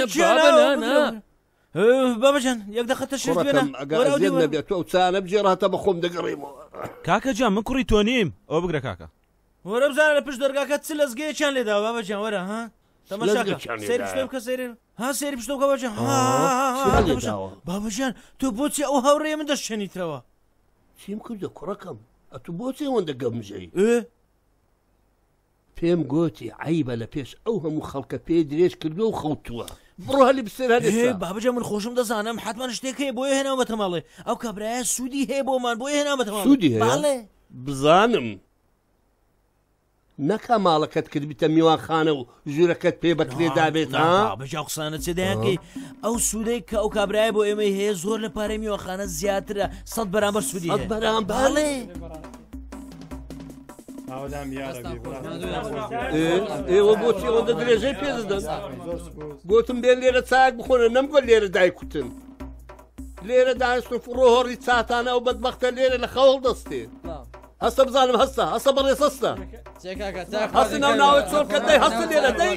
بابەجان یەک دەقە تەشریف بێنە ئەگەر نەبێت تۆ ئەو چانە بجێڕاتە بە خۆم دەگەڕێمەوە کاکە جان من کوڕی تۆ نیم ئەوە بگرە کاکە وەرە بزانە لە پشت دەرگاکە چ لەزگەیەکیان لێداوە بابەجان وەرە ها تەماشاکە سەیری پشتۆ بکە سەیری ها سەیری پشتۆ بکە بابەجان بابەجان تۆ بۆچی ئەو هاوڕێیە من دەشێنیتەوە چیم کردە کوڕەکەم ئەتو بۆچی ئەوەندە گەمژەی پێم گوتی عیبە لە پێش ئەو هەموو خەڵکە پێ درێژ کردو و خەوتووە بڕۆ هەلی بسێر هەلێ بابەجان من خۆشم دەزانم حتمان شتێک هەیە بۆیە هێناومەتە ماڵێ ئەو کابرایە سوودی هەیە بۆمان بۆیە هێناومەتە ماڵێ سوودی هەیە بزانم نەکا ماڵەکەت کردبیتە میوانخانە و ژوورەکەت پێ بەکرێ دابێت بەجا قسانە چێ دەیانکەی ئەو سوودەی کە ئەو کابرایە بۆ ئێمەی هەیە زۆر لە پارەی میوانخانە زیاترە سەد بەرامبەر سوودی هەیە بەرامبەر ئێوە بۆچی ئەوەندە درێژەی پێ دەدەن گوتم بێن لێرە چاک بخۆنە نەمگۆ لێرە دایکوتن لێرە دانیشتن فڕۆ هۆڕی چاتانە ئەو بەدبەختە لێرە لە خەوڵ دەستێ هەستە بزانم هەستە هەستە بەڕێز هەستە هەستی ناو ناوە چۆڵکە دەی هەستە لێرە دەی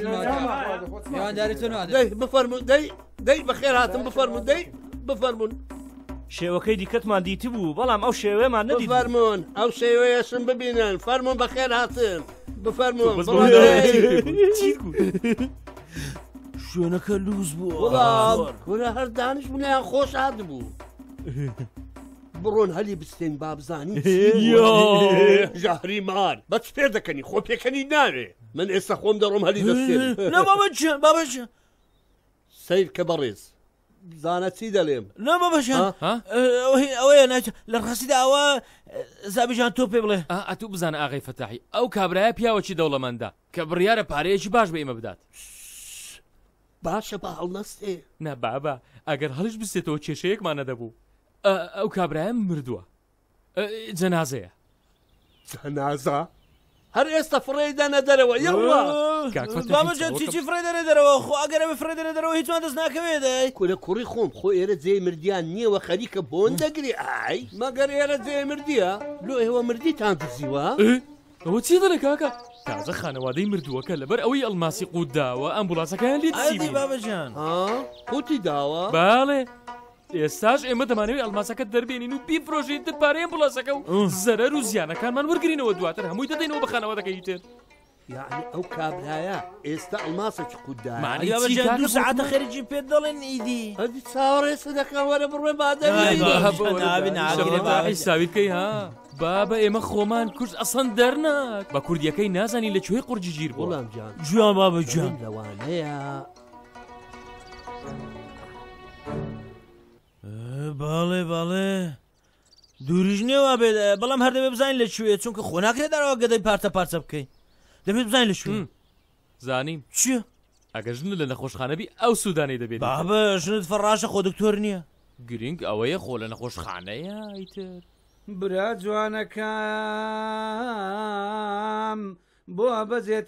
دەی بفەرمون دەی دەی بەخێر هاتم بفەرمون دەی بفەرمون شێوەکەی دیکەتمان دیتی بوو بەڵام ئەو شێوەیەمان نەدیت فەرمون ئەو شێوەیەشم ببینن فەرمون بەخێر هاتن بفەرمون شوێنەکە لوز بوو وەڵام وەرە هەر دانیش بوونیان خۆش هات بوو بڕۆن هەلی بستێن با بزانی ژاهری مار بەچ پێ دەکەنی خۆ پێکەنی ناوێ من ئێستا خۆم دەڕۆم هەلی دەستێن نا بابەجان بابەجان سیر کە بەڕێز زانە چی دەڵێم نا بابەجان ئەوەیە ناچ لە ڕاستیدا ئەوە زابیجان تۆ پێ بڵێ ئەتوو بزانە ئاغای فەتاحی ئەو کابرایە پیاوەکی دەوڵەمەندە کە بڕیارە پارەیەکی باش بە ئێمە بدات باشە بە هەڵنەستێ نا بابا ئەگەر هەڵش بستێتەوە کێشەیەکمان نەدەبوو ئەو کابرایە مردووە جەنازەیە جەنازە هەر ئێستا فڕێدانە دەرەوە یڵڵا بابەجان چیچی فڕێ دەرێ دەرەوە خۆ ئەگەرە بە فڕێ دەرێ دەرەوە هیچوان دەست ناکەوێ دەی کورە کوڕی خۆم خۆ ئێرە جێی مردیان نییەوە خەریکە بۆن دەگری ئای مەگەر ئێرە جێ مردیە لۆ ئێوە مردیتان دزیوە ئەوە چی دەڵێ کاکە تازە خانەوادەی مردووەکە لەبەر ئەوەی ئەڵماسی قوت داوە ئەمبوڵانسەکەیان لێ دزیوی بابەجان قوتی داوە باڵێ ئێستاش ئێمە دەمانەوێت ئەلماسەکە دەربێنین و بیفرۆژین تر پارەیە بڵاسەکە و زەرەر و زیانەکانمان وەرگرینەوە دواتر هەمووی دەدەینەوە بە خانەوادەکەی تر یعنی ئەو کابرایە ئێستا ئەلماسێکی قوددا دوو سەعاتە خەریجی پێ دەڵێن ئیدی ئەدی چاوەڕێسە دەکەن وەرە بڕێ بادەساوی بکەی ها بابە ئێمە خۆمان کورس ئەسەن دەرنات بە کوردیەکەی نازانی لەکوێ قورجی گیر بووڵام جوان بابەجان لەوانەیە باڵێ باڵێ دووریژ نێوە بێت بەڵام هەر دەبێ بزانین لەکوێ چونکە خۆ ناکرێت دەرەوە گەدەی پارتە پارچە بکەین دەبێت بزانین لەکوێ زانیم چییە؟ ئەگەر ژن لە نەخۆشخانەبی ئەو سوودانەی دەبێت بابە ژنت فەڕاشە خۆ دکتۆر نییە گرنگ ئەوەیە خۆ لە نەخۆشخانەیە ئیتر برا جوانەکەم بۆ بەجێت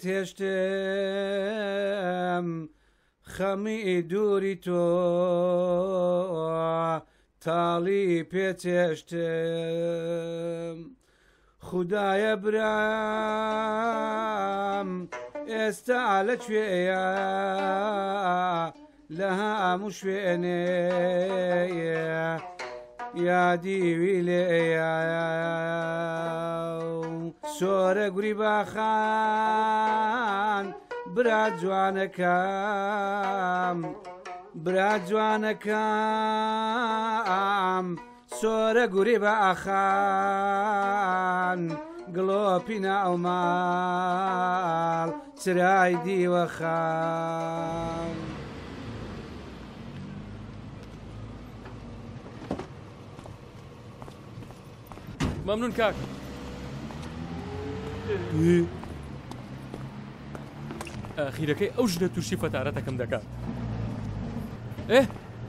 هێشتم خەمی دووری تۆ تاڵی پێچێشتم خودایە برام ئێستا لەکوێیە لە هەموو شوێنێیە یادیوی لێیە سۆرە گوری باخان برا جوانەکەم برا جوانەکەم سۆرە گوری بە ئاخان گڵۆپی ناوماڵ چرای دیوەخان مەمنون کاک ئاخیرەکەی ئەو ژنە تووشی فەتارەتەکەم دەکات ئێ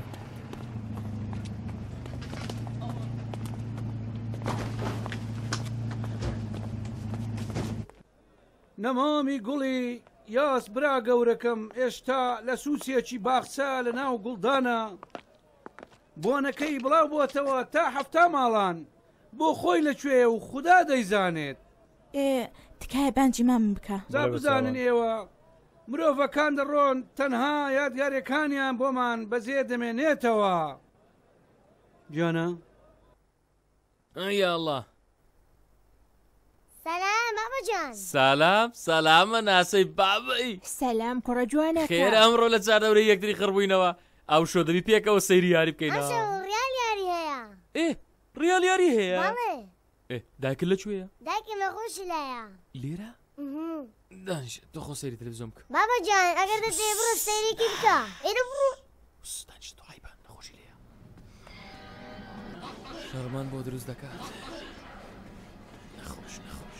نەمامی گوڵی یاس برا گەورەکەم ئێشتا لە سووسێکی باخچە لە ناو گوڵدانە بۆنەکەی بڵاو بۆتەوە تا هەفتا ماڵان بۆ خۆی لەکوێ و خوددا دەیزانێت ئێ تکایە بانجیمان بکە زا بزانن ئێوە مرۆڤەکان دەڕۆن تەنها یادگارەکانیان بۆمان بەزێ دەمێنێتەوە گیانە یا الله سلام بابەجان سلام سلامە ناسەی بابەی سلام کوڕە جوانەکە خێر ئەمڕۆ لە چاردەورەی یەکتری خڕبووینەوە ئەو شۆ دەبی پێکەوە سەیری یاری بکەینەوە ڕیال یاری هەیە ئێ ڕیال یاری هەیە ئێ دایکت لەکوێیە دایکم نەخۆشی لایە لێرە دانیش تۆ خۆ سەیری تەلەڤیزیۆن بکە بابەجان ئەگەر دەتێ بڕۆ سەیرێکی بکە ئێرە بڕۆ دانیش تۆ عیبان نەخۆشی لێیە شەڕمان بۆ دروست دەکات نەخۆش نەخۆش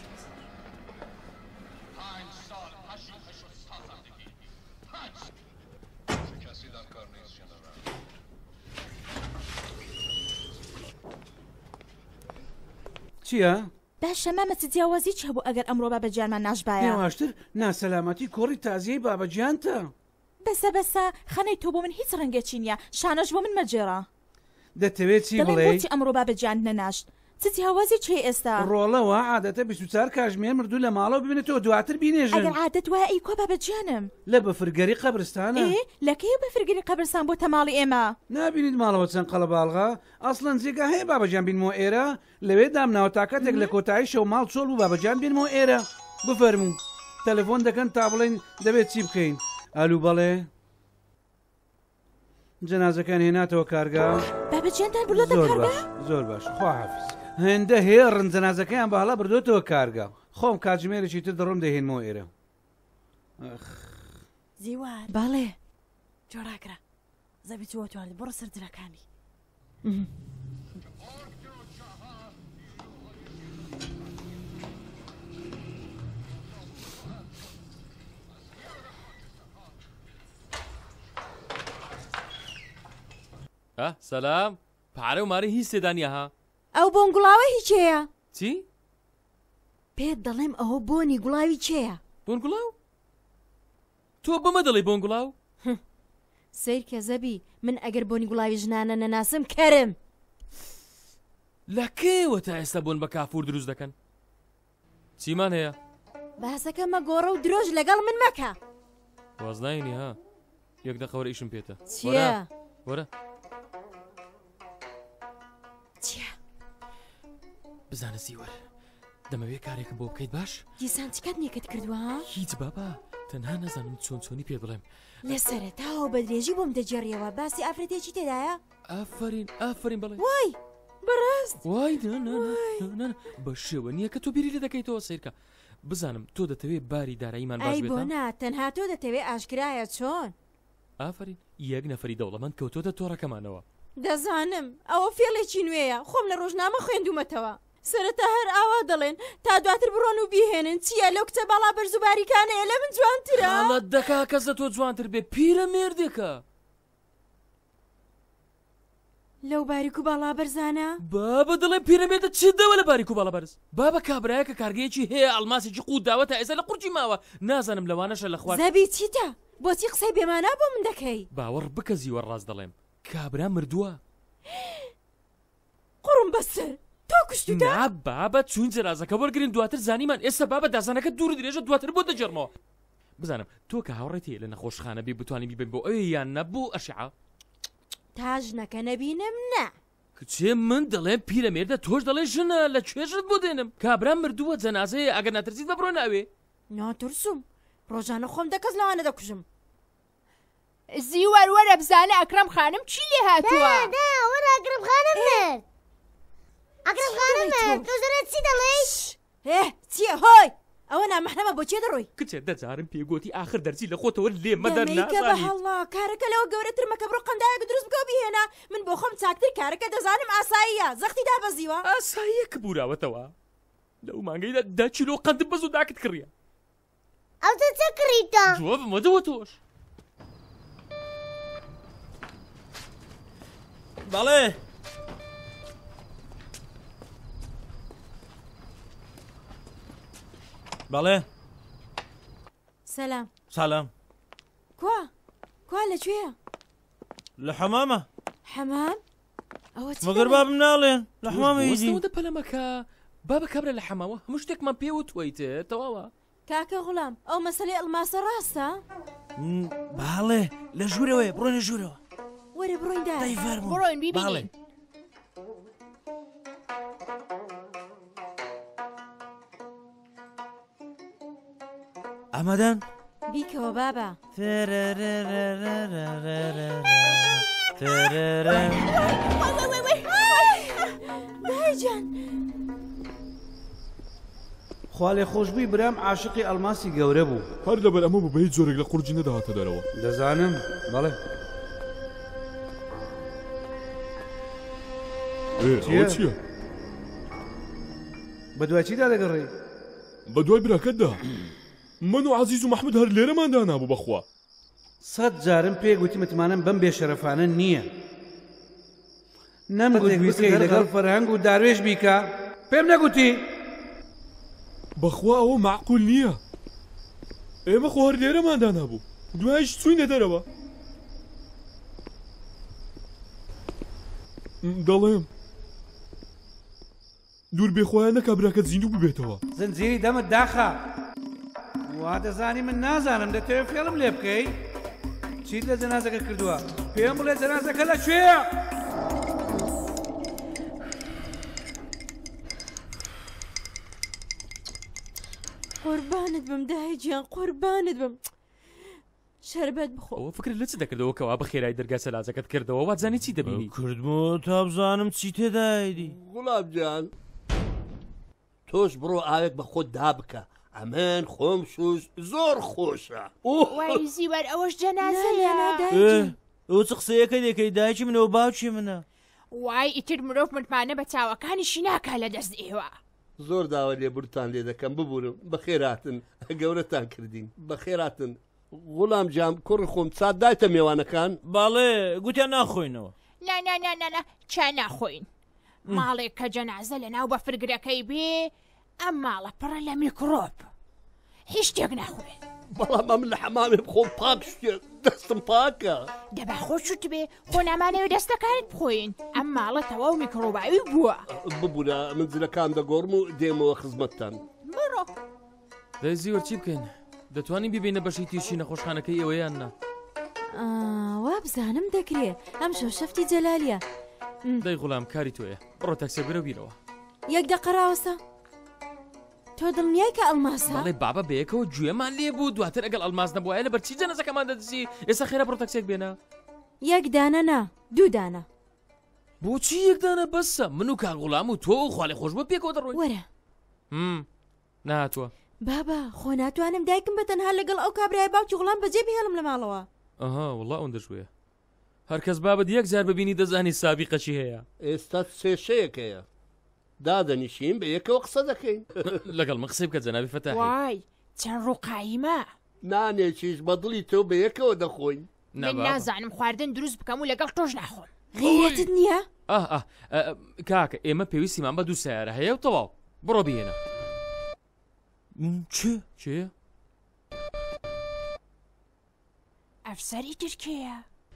چییە؟ باشە مامەچ جیاوازی چ هەبوو ئەگەر ئەمڕۆ بابەجانمان ناشبایە هێواشتر ناسەلامەتی کۆڕی تازیەی بابەجیانتە بەسە بەسە خەنەی تۆ بۆ من هیچ ڕەنگەچی نییە شانەش بۆ من مەجێڕە دەتەوێت چی بڵێ بۆچی ئەمڕۆ بابەجان نەناشت چی هاوازی چی ئێستا ڕۆڵەوە عادەتە بیست و چوار کاتژمێر مردوو لە ماڵەوە ببینێتەوە دواتر بینێژن ئەگەر عادەت وایە ئەی کۆ بابەجیانم لە بەفرگەری قەبرستانە لەکەی بەفرگەری قەبرستان بۆ تەماڵی ئێمە نابینیت ماڵەوە چەند قەڵەباڵغا ئەسڵەن جێگا هەیە بابەجان بینمەوە ئێرە لەوێ دامناوە تاکەتێک لە کۆتایی شەو ماڵ چۆڵ بوو بابەجان بینمەوە ئێرە بفەرموو تەلەفۆن دەکەن تا بڵێن دەبێت چی بکەین ئالو بەڵێ جەنازەکان هێناتەوە کارگا بابەجیانتان بردۆتە کارگا زۆر باش خواحافیز هێندە هێڕن جەنازەکەیان بەهەڵا بردۆتەوە کارگا خۆم کاتژمێرێکی تر دەڕۆم دەهێنمەوە ئێرە زیوار باڵێ جۆراکرا زەبی چوە توانێت بڕە سەرجەکانی ئە سەلام پارە و مارە هیچ سێدانیا ها ئەو بۆن گوڵاوە هیچەیە چی؟ پێت دەڵێم ئەوە بۆنی گوڵاوی چێە بۆن گوڵاو؟ تۆ بەمە دەڵێ بۆن گوڵاو؟ سیر کە زەبی من ئەگەر بۆنی گوڵاوی ژنانە نەناسم کەرم لە کێوە تا ئێستا بۆن بە کافور دروست دەکەن چیمان هەیە؟ باسەکەمە گۆڕە و درۆژ لەگەڵ من مەکە وازناینی ها یەک دەقەوەرە ئیشم پێتە چییە؟ وەرە چییە؟ بزانە زیوەر دەمەوێت کارێکم بۆ بکەیت باش؟ دیسان چ کات نیەکەت کردووە؟ هیچ بابا تەنها نەزانم چۆن چۆنی پێ بڵێم لە سەرەتاوە بە درێژی بۆم دەجێڕیەوە باسی ئافرەتێکی تێدایە؟ ئافرین ئافرین بڵێ وای بەڕاست وای بە شێوە نییە کە تۆ بیری لێ دەکەیتەوە سیرکە بزانم تۆ دەتەوێت باری داراییمان باش بێت ئەی بۆ نا تەنها تۆ دەتەوێت ئاشکرایە چۆن؟ ئافرین یەک نەفەری دەوڵەمەند کەوتۆتە تۆڕەکەمانەوە دەزانم ئەوە فێڵێکی نوێیە خۆم لە ڕۆژنامە خوێندومەتەوە سەرەتا هەر ئاوا دەڵێن تا دواتر بڕۆن و بیهێنن چییە لەو کچە باڵا بەرزوباریکانەیە لە من جوانترە حاڵەت دەکا کەس لە تۆ جوانتر بێ پیرە مێردێکە لەو باریک و باڵا بەرزانە بابە دڵێ پیرەمێردە چ دەوە لە باریک و باڵا بەرز بابە کابرایە کە کارگەیەکی هەیە ئەڵماسێکی قووت داوە تا ئێستا لە قورجی ماوە نازانم لەوانەشە لە خوارد زەبی چیتە بۆچی قسەی بێمانە بۆ من دەکەی باوەڕ بکە زیوە ڕاست دەڵێم کابرا مردووە قڕم بەسەر تۆ کوشتوتە نا بابە چوون جەنازەکە وەرگرین دواتر زانیمان ئێستا بابە دازانەکە دوور درێژە دواتر بۆ دەجێڕمەوە بزانم تۆ کە هاوڕێت هەیە لە نەخۆشخانە بێ بتوانانی بیبین بۆ ئەوێ یان نەبوو ئەشعە تا ژنەکە نەبینم نە کچێ من دەڵێم پیرەمێردە تۆش دەڵێ ژنە لە کوێژت بۆ دێنم کابرا مردووە جەنازەیە ئەگەر ناترسیت بە بڕۆ ناوێ ناترسم ڕۆژانە خۆم دەکەس لەوانە دەکوژم زیوەر وەرە بزانە ئەکرەم خانم چی لێ هاتووە وەرە ئەکرەم خانم مرد ئەکرەم خانم مرد تۆ زەرە چی دەڵێیت هێ چییە هۆی ئەوە نامەحرەمە بۆچێ دەڕۆی کچێ دەجارم پێگوتی آخر دەرچی لە خۆتەوە لێ مەدەر نازانی بە هەڵا کارەکە لەوە گەورەتر مەکە بڕۆ قەندایەک دروست بکە بهێنا من بۆ خۆم چاکتر کارەکە دەزانم ئاساییە زەختی دابەزیوە ئاساییە کە بوراوەتەوە لەو مانگەیدا دا چیلۆ قەند بەز و داکت کڕیە ئەو تۆ چە کڕیتە جواب مەدەوە تۆش بەڵێ بەڵێ سەلام سەلام کوا کوا لەکوێیە لە حەمامە حەمام مەگەر بابم ناڵێن لە حەمامە هیچ پەلەمەکە بابە کابرا لە حەماوە هەموو شتێکمان پێ وتویتێ تەواوە کاکە غوڵام ئەو مەسەلەی ئەڵماسە ڕاستە باڵێ لە ژوورەوەی بڕۆین لە ژوورەوە وەرە بڕۆین دا بڕۆین بیبینین ئامادەن بیکەوە بابە دایجان خوا لێ خۆشببووی برام عاشقی ئەلماسی گەورە بوو هەر لەبەر ئەمە بوو بەهیچ زۆرێک لە قورجی نەداهاتە دەرەوە دەزانم بەڵێ چییە؟ بە دوای چیدا دەگەڕێی؟ بە دوای براکەتدا من و عەزیز و مەحموود هەر لێرەماندا نابوو بەخوا سەد جارم پێ گوتی متمانم بەم بێشەرەفانە نییە نەمگوت ویسکەی لەگەڵ فەرهەنگ و داروێش بیکە پێم نەگوتی بەخوا ئەوە معقول نییە ئێمە خۆ هەر لێرەماندا نابوو دوایش چووینە دەرەوە دەڵێم دوور بێخۆیان نەکا براکەت زیندوو ببێتەوە زنجیری دەمت داخە وا دەزانی من نازانم دەتەوێت فێڵم لێ بکەی چیت لە جەنازەکە کردووە پێم بڵێ جەنازەکە لەکوێیە قوربانت بم دایجیان قوربانت بم شەربەت بخۆ ئەوە فکر لە چ دەکردەوە کەوا بە خێرای دەرگا سەلاجەکەت کردەوە واتزانی چی دەبینی کردمەوە تا بزانم چی تێدایدی گوڵاب جان تۆش بڕۆ ئاوێک بە خۆت دا بکە ئەمن خۆم سوز زۆر خۆشە وای زیوەر ئەوەش جەنازەیە ئەو چ قسەیەکە دەکەی دایکی منەوە باوکی منە وای ئیتر مرۆڤ متمانە بە چاوەکانیشی ناکا لە دەست ئێوە زۆر داوا لێبورتان لێ دەکەم ببوورم بەخێراتن گەورەتان کردین بەخێراتن غوڵام جام کوڕ خۆم چات دایتە میێوانەکان باڵێ گوتیان ناخۆینەوە نانانانە چا ناخۆین ماڵێک کە جەنازە لە ناو بە فرگرەکەی بێ ئەم ماڵە پڕە لە میکرۆب هیچ شتێک ناخوێن بەڵام ئەم لە حەمامێ بخۆم پاک شتێ دەستم پاکە دەبا خۆشت بێ خۆ نامانەوە دەستەکانت بخۆین ئەم ماڵە تەواو میکرۆباوی بووە ببوورە منزلەکان دەگۆڕم و دێمەوە خزمەتتان بڕۆ دەی زیوەر چی بکەین دەتوانین ببینە بەشی تیشی نەخۆشخانەکەی ئێوەیان نا وا بزانم دەکرێ ئەم شەو شەفتی جەلالیە دەی غوڵام کاری تۆیە بڕۆ تەکسێ برە بیرەوە یەک دەقەراوەسە تۆ دڵنیای کە ئەڵماسە بەڵێ بابە بەیەکەوە گوێمان لێ بوو دواتر ئەگەڵ ئەلماس نەبووایە لە بەرچی جەنازەکەمان دەدزی ئێستا خێرا بڕۆ تەکسێک بێنە یەک دانە نا دوو دانە بۆچی یەکدانە بەسە من و کاغوڵام و تۆ و خاڵی خۆش بۆ پێکەوە دەڕۆین وەرە نهاتووە بابا خۆ ناتوانم دایکم بەتەنها لەگەڵ ئەو کابرای باوکی غوڵام بەجێ بهێڵم لە ماڵەوە ئەها وڵا ئەوەن دەشوێ هەرکەس بابەت یەک جار ببینی دەزانی سابیقەچی هەیە ئێستا سێشەیەکەیە دادەنیشین بە یەکەوە قسە دەکەین لەگەڵ من قسەی بکە جەنابی فەتاحی وای چەند ڕووقاییمە نانێکیش بە دڵی تۆ بە یەکەوە دەخۆین من نازانم خواردن دروست بکەم و لەگەڵ تۆش ناخۆم غیرەتت نییە؟ ئاه ئاه کاکە ئێمە پێویستیمان بە دوو سیارە هەیە و تەواو بڕۆ بهێنە چ چێ؟ ئەفسەری ترکەیە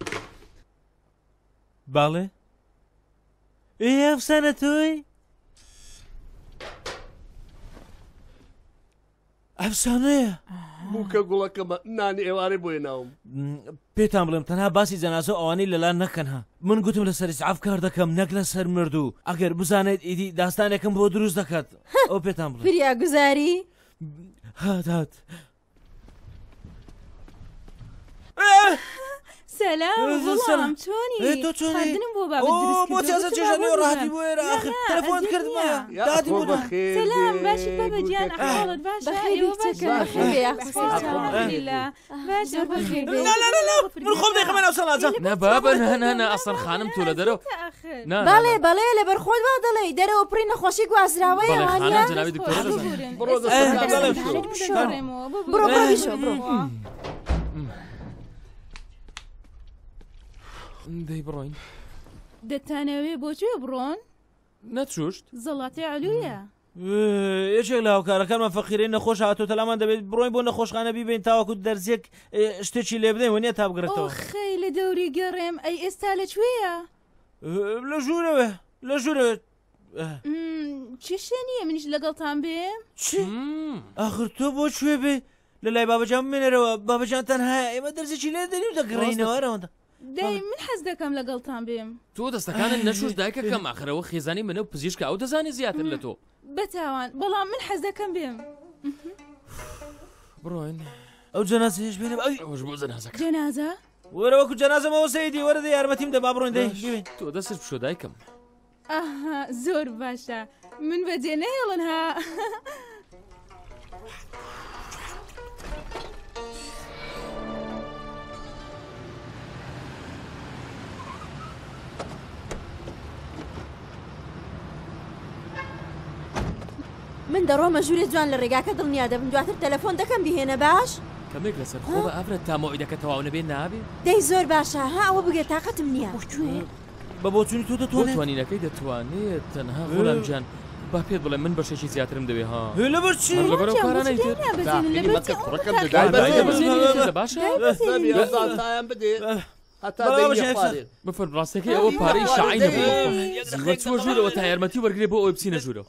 باڵێ ئێ ئەفسانە تۆی ئەفسانەیە بووکە گوڵەکەمە نانی ئێوارێ بۆیە ناوم پێتان بڵێم تەنها باسی جەنازە ئەوانەی لەلان نەکەنها من گوتم لە سەری سعاف کار دەکەم نەک لە سەر مردوو ئەگەر بزانێت ئیدی داستانێکم بۆ دروست دەکات ئەو پێتان بڵێم فریا گوزاری هات هات سلام بڵام چۆنی تۆ چۆنی خواردنم بۆ بابت دروست بۆ چێزە چێژانی و ڕاحەتی بۆ ئێرە ئاخر تەلەفۆنت کردمە دادی بوو سلام باشی بابە گیان ئەحواڵت باشە ئێوە باشە باشە بەخێر من خۆم دەیخەمە ناو سەلاجە نە بابە نە نە نە ئەسڵ خانم تۆ لە دەرەوە بەڵێ بەڵێ لەبەر خۆت وا دەڵێ دەرەوە پڕی نەخۆشی گوازراوەیە خانم جەنابی دکتۆرە دەزانێت بڕۆ بڕۆ بیشۆ بڕۆ دەی بڕۆین دەتانەوێ بۆکوێ بڕۆن؟ نەچوشت زەڵاتی ئالوویە یەکێک لە هاوکارەکانمان فەقیرەی نەخۆش هاتۆ تەلامان دەبێت بڕۆین بۆ نەخۆشخانە بیبین تاوەکو دەرزێک شتێکی لێ بدەین وە نیە تا بگرێتەوە خەی لە دەوری گەڕێم ئەی ئێستا لەکوێیە؟ لە ژوورەوە لە ژوورەوە چی شتێ نییە منیش لەگەڵتان بێم؟ چی؟ ئاخر تۆ بۆ کوێ بێ لە لای بابەجان بمێنەرەوە بابەجان تەنها ئێمە دەرزێکی لێ دەنی و دەگڕێینەوە ئەوەندە دەی من حەز دەکەم لەگەڵتان بێم تۆ دەستەکانت نەشوش دایکەکەم ئاخرەوە خێزانی منە و پزیشکە ئەو دەزانی زیاتر لە تۆ بەتاوان بەڵام من حەز دەکەم بێم بڕۆین ئەو جەنازەیەش بێنێ ئەوش بۆ جەنازەکە جەنازە وەرە وەکو جەنازەمەوە سەیدی وەرە دەی یارمەتیم دە با بڕۆین دەی ببین تۆ دەست بشۆ دایکم ئاها زۆر باشە من بەجێ نەهێڵن ها من دەڕۆمە ژوورێ جوان لە ڕێگاکە دڵنیا دەبم دواتر تەلەفۆن دەکەم بهێنە باش کەمێک لەسەر خۆ بە ئافرەت تا مۆعیدەکە تەواو نەبێ نابێ دەی زۆر باشە ها ئەوە بگێت تااقەتم نییە بە بۆچوونی تۆ دەتوانێت توانینەکەی دەتوانێت تەنها غوڵام جان با پێت بڵێ من بەشێکی زیاترم دەوێ ها لەبەر چی لەبەرەوە پارانەی بفەر ڕاستەکەی ئەوە پارەی شعی نەبوو چوە ژوورەوە تا یارمەتی وەرگێ بۆ ئەوی بچینە ژوورەوە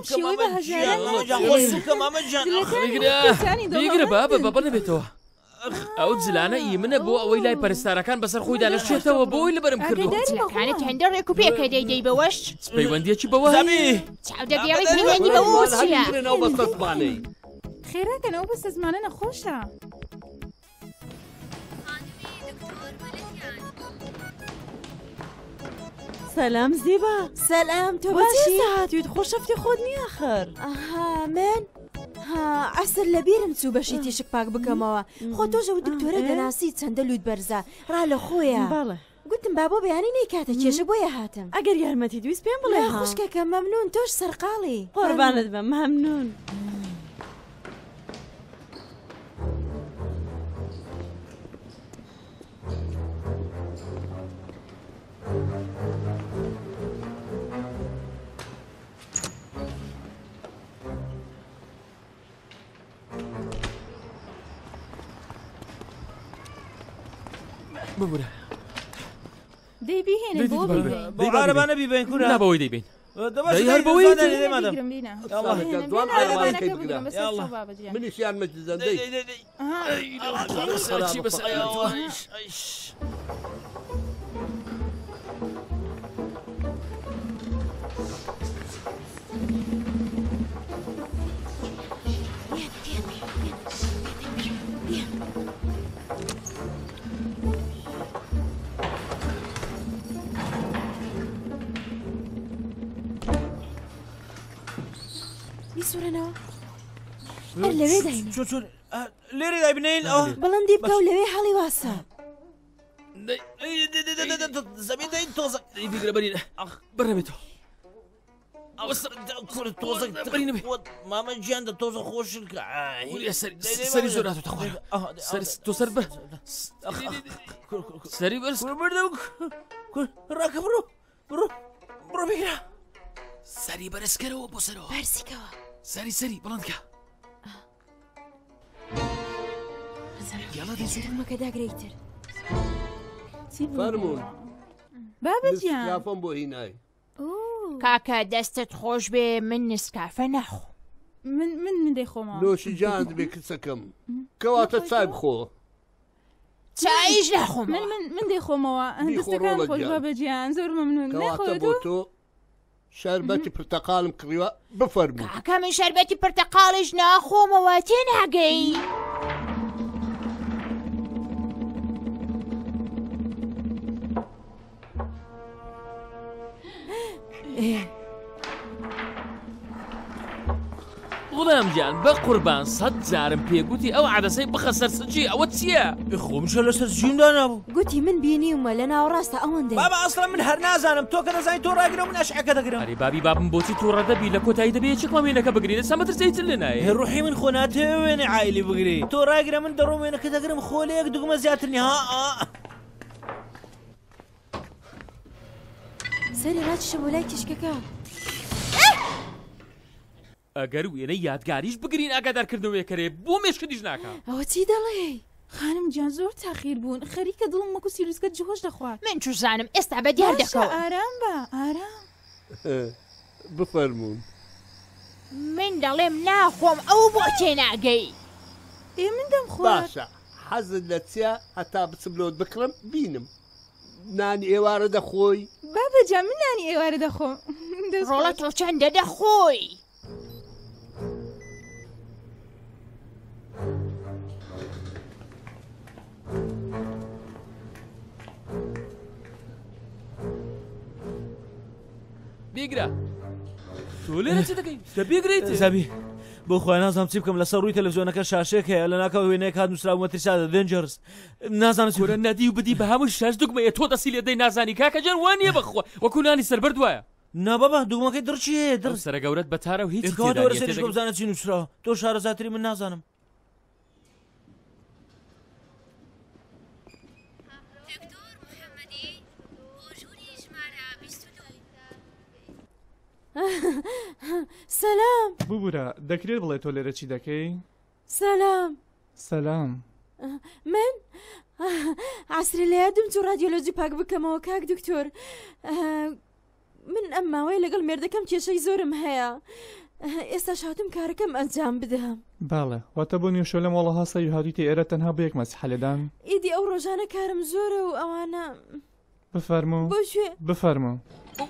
بیگرە بابە بەبڕ نەبێتەوە ئەو جلانە ئی منە بۆ ئەوەی لای پەرستارەکان بەسەر خۆی دانەشێتەوە بۆی لەبەرم کردو دەرەکانت هەندە ڕێک و پێکە دەیدەی بەوەش پەیوەندیەکی بەوە چاودەبیاوی پەیوەندی بەوە چییە خێراکەنەوە بەستە زمانە نەخۆشە سلام زیبا سلام تۆ باشی هاتوویت خۆشەفتی خۆت نییە خەر ئەها من ئەسەر لە بیرم چوو بەشی تیشک پاک بکەمەوە خۆ تۆژە و دکتۆرە دەناسی چەندە لوت بەرزە ڕا لە خۆیە باڵێ گوتم با بۆ بەیانی نەیکاتە کێشە بۆیە هاتم ئەگەر یارمەتی دویست پێم بڵێ خوشکەکە مەمنون تۆش سەرقاڵی قوربانت بە مەمنون ببورە دەیبیهێنێ بۆ بیبین بۆ عارەبانە بیبین کورە نابەوەی دەیبین دەی هەر بەوەی منیش یارمەتی زەندەی بیسوورنەوە هەر لەوێ داینێ لێرە دایبنین ئەوە بەڵندی بکە و لەوێ هەڵی واسە زەمین دەین تۆزە بیگرە بەرینە بڕێمێتەوە مامە گیان دە تۆزە خۆشکە سەری زۆر هاتوتە خوارە تۆ سەر بە سەری بەرز بەردە ڕاکە بڕۆ بڕۆ بڕۆ بگرە سەری بەرزکەرەوە بۆ سەرەوە بەرزیکەوە سەری سەری بڵندکە یاڵا دەی زوومەکە داگرەیتر فەرموون بابەجیان یافۆم بۆ هینای کاکە دەستت خۆش بێ من نسکافە ناخۆ من من دەیخۆمەوە نۆشی جان دەبێ کچەکەم کەواتە چای بخۆ چایش ناخۆم من من من دەیخۆمەوە دەستەکان خۆش بابەجیان زۆر مەمنون کەواتە بۆ تۆ شەربەتی پرتەقالم کڕیوە بفەرموو کاکە من شەربەتی پرتەقاڵیش ناخۆمەوە تێ ناگەی غڵام گیان بە قوربان سەد جارم پێگوتی ئەو عەدەسەی بخە سەر سجی ئەوە چییە؟ خۆمشە لەسەر جیمدا نابوو گوتی من بینیومە لە ناوەڕاستە ئەوەندە بابا ئەسڵا من هەر نازانم تۆ کە دەزانی تۆ ڕاگرە من ئەشعەکە دەگرم ئەری بابی بابم بۆچی تووڕە دەبی لە کۆتایی دەبێت چ کۆمێنەکە بگرین لەسا مەترسەی چ لێ نایە ڕوحی من خۆ ناتەوێنێ عایلی بگری تۆ ڕاگرە من دەڕۆمێنەکە دەگرم خۆ لە یەک دوگمە زیاترنی ها سەری ڕاکیشە بۆ لای تیشکەکە ئەگەر وێنە یادگاریش بگرین ئاگادارکردنەوەی کەرێ بۆ مێشکدیش ناکە ئەوە چی دەڵێ؟ خانم جان زۆر تاخیر بوون خەریکە دڵم وەکو سیروسکە جۆش دەخوارد من چوو زانم ئێستا بە دیار دەکەوە ئارام بە ئارام بفەرموون من دەڵێم ناخۆم ئەو بۆ تێ ناگەی ئێ من دەم خوارد باشە حەزت لە چیا هەتا بچم لۆت بکڕم بینم نانی ئێوارە دەخۆی بابەجان من نانی ئێوارە دەخۆم ڕۆڵە تۆ چەندە دەخۆی بیگرە تۆ لێرە چ دەکەی دەبیگریت زەبی بۆ خۆی نازانم چی بکەم لەسەر ڕووی تەلەڤیزیۆنەکە شاشێک هەیە لە ناکەوە وێنەیەک هات نووسراوە مەترسا دەنجەرس نازانم وەرە نەدی و بدی بە هەموو شاش دوگمەیە تۆ دەسی لێدەی نازانی کاکە جان وانییە بەخۆ وەکو نانی سەربەر دوایە نابەبە دوگمەکەی دڕچی هەیە دڕ سەرە گەورەت بەتارە و هیچ وەرەسەریش بزانە چی نووسراوە تۆ شارەزاتری من نازانم سەلام ببوورە دەکرێت بڵێ تۆ لێرە چی دەکەی؟ سەلام سەلام من عسری لە یادم چوو رادیۆلۆجی پاک بکەمەوە کاک دکتۆر من ئەم ماوەی لەگەڵ مێردەکەم کێشەی زۆرم هەیە ئێستا شاتم کارەکەم ئەنجام بدەم باڵێ واتە بۆ نیوشۆ لەم وەڵە هاسە هاتوویتە ئێرە تەنها بۆ یەک مەسیحە لێدان ئیدی ئەو ڕۆژانە کارم زۆرە و ئەوانە بفەرموو بۆ شوێ بفەرموو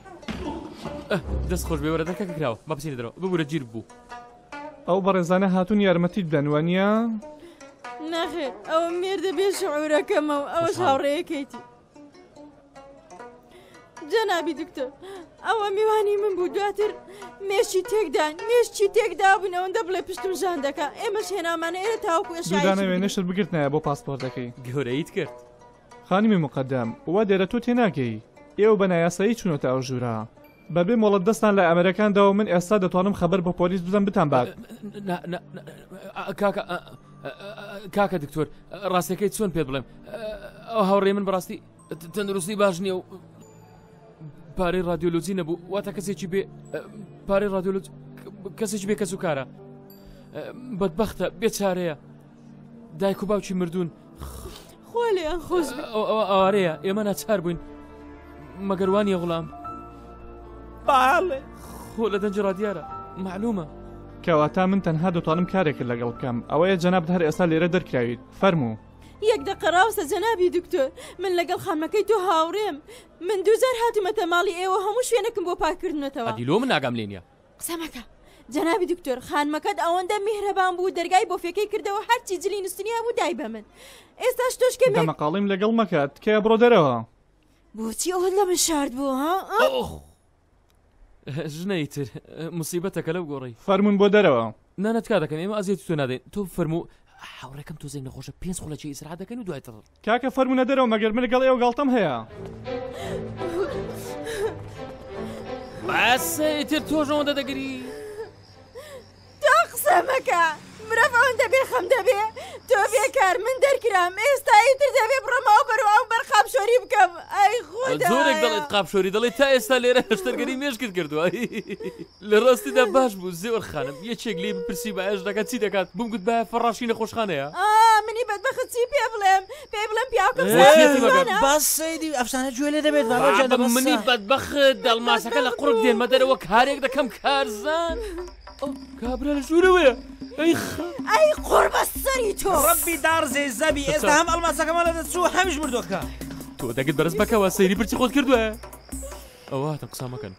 دەست خۆش بێوەرە دەکە کراوە با بچینە دەرەوە ببوورە گیر بوو ئەو بەڕێزانە هاتوون یارمەتیت بدەن وانە؟ نەخێر ئەوە مێردە بێ شعورەکەمەوە ئەوەش هاوڕێیەکەیتی جەنابی دکتۆر ئەوە میوانی من بوو دواتر مێشی تێکدان مێشتی تێکدا بوونەوەندە بڵێ پشتم ژان دەکە ئێمەش هێنامانە ئێرە تاوکو دوودانەوێ نەشر بگرتنایە بۆ پاسپۆرتەکەی گەورەیت کرد خانمی مقدم وا دێرە تۆ تێناگەی ئێوە بە نایاسایی چوونەتە ئەو ژوورە بەبێ مۆڵەت دەستان لە ئەمریکانداوە من ئێستا دەتوانم خەبەر بە پۆلیس بدەم بتان باک کاکە کاکە دکتۆر ڕاستەکەی چۆن پێ بڵێم ئەو هاوڕێ من بەڕاستی تەندروستی باش نییە و پارەی رادیۆلۆجی نەبوو واتە کەسێکی بێ پارەی رادیۆلۆج کەسێکی بێ کەس و کارە بەدبەختە بێچارەیە دایک و باوکی مردوون خوا لێیان خۆش ئەوارەیە ئێمە ناچار بووین مەگەروانیە غوڵام باڵێ خۆ لە دەنج ڕادیارە معلومە کەواتە من تەنها دەتوانم کارێکت لەگەڵ بکەم ئەوەیە جەناب هەر ئێستا لێرە دەرکراویت فەرموو یەک دقە ڕاوسە جەنابی دکتۆر من لەگەڵ خانمەکەی تۆ هاوڕێم من دووزار هاتومەتە ماڵی ئێوە هەموو شوێنەکەم بۆ پاکردنەوە ئەدیلۆ من ناگەم لێنە قسەمەکە جەنابی دکتۆر خانمەکەت ئەوەندە میهرەبان بوو دەرگای بۆ فێکەی کردەوە هەرچی جلی نووسنیا بوو دای بە من ئێستاش تۆشکێ دەمەقاڵیم لەگەڵ مەکات کە بڕۆ دەرەوە بۆچی ئەوە لە من شارد بوو ها ژنەیتر موسیبەتەکە لەو گۆڕی فەرمون بۆ دەرەوە نانەت کا دەکەم ئێمە ئازیێت تۆ نادەین تۆ فەرموو حاوڕێکم تۆ زەی نەخۆشە پێنج خۆڵەکی ئیسرا دەکەن و دوای تڕ کاکە فەرمونە دەرەوە مەگەر من لەگەڵ ئێوە گاڵتەم هەیە بەسە ئیتر تۆش ئەوەندە دەگری تۆ قسە مەکە مرۆڤ ئەوەندە بێخەم دەبێ تۆ بێکار من دەرکرام ئێستا ئیتر دەبێ بڕەمەوە بەرەوە بەرخاپشۆری بکەم ئەی خۆدا زۆرێک دەڵێت قاپشۆری دەڵێت تا ئێستا لێرە هەشتەرگەری مێشکت کردووە لە ڕاستیدا باش بوو زێوەر خانم یەکێک لێ بپرسی بە ئەش دەکات چی دەکات بمگوت بە فەڕاشی نەخۆشخانەیە منی بەدبەخت چی پێ بڵێم پێ بڵێم پیاوکەم باس سەیدی ئەفسانە گوێ لێ دەبێت بابا منی بەدبەخت دەڵماسەکە لە قوڕک دێنمە دەرەوە کارێک دەکەم کارزان کابرا لە ژوورەوەیە ئەی ئەی قوربە سەری تۆ ڕەبی دارزێ زەبی ئێستا هەم ئەڵماسەکەمە لە دەچوو هەمیش مردوەکە تۆ دەگت بەرز بکەوە سەیری پرچی خۆت کردووە ئەوە هاتم قسە مەکەن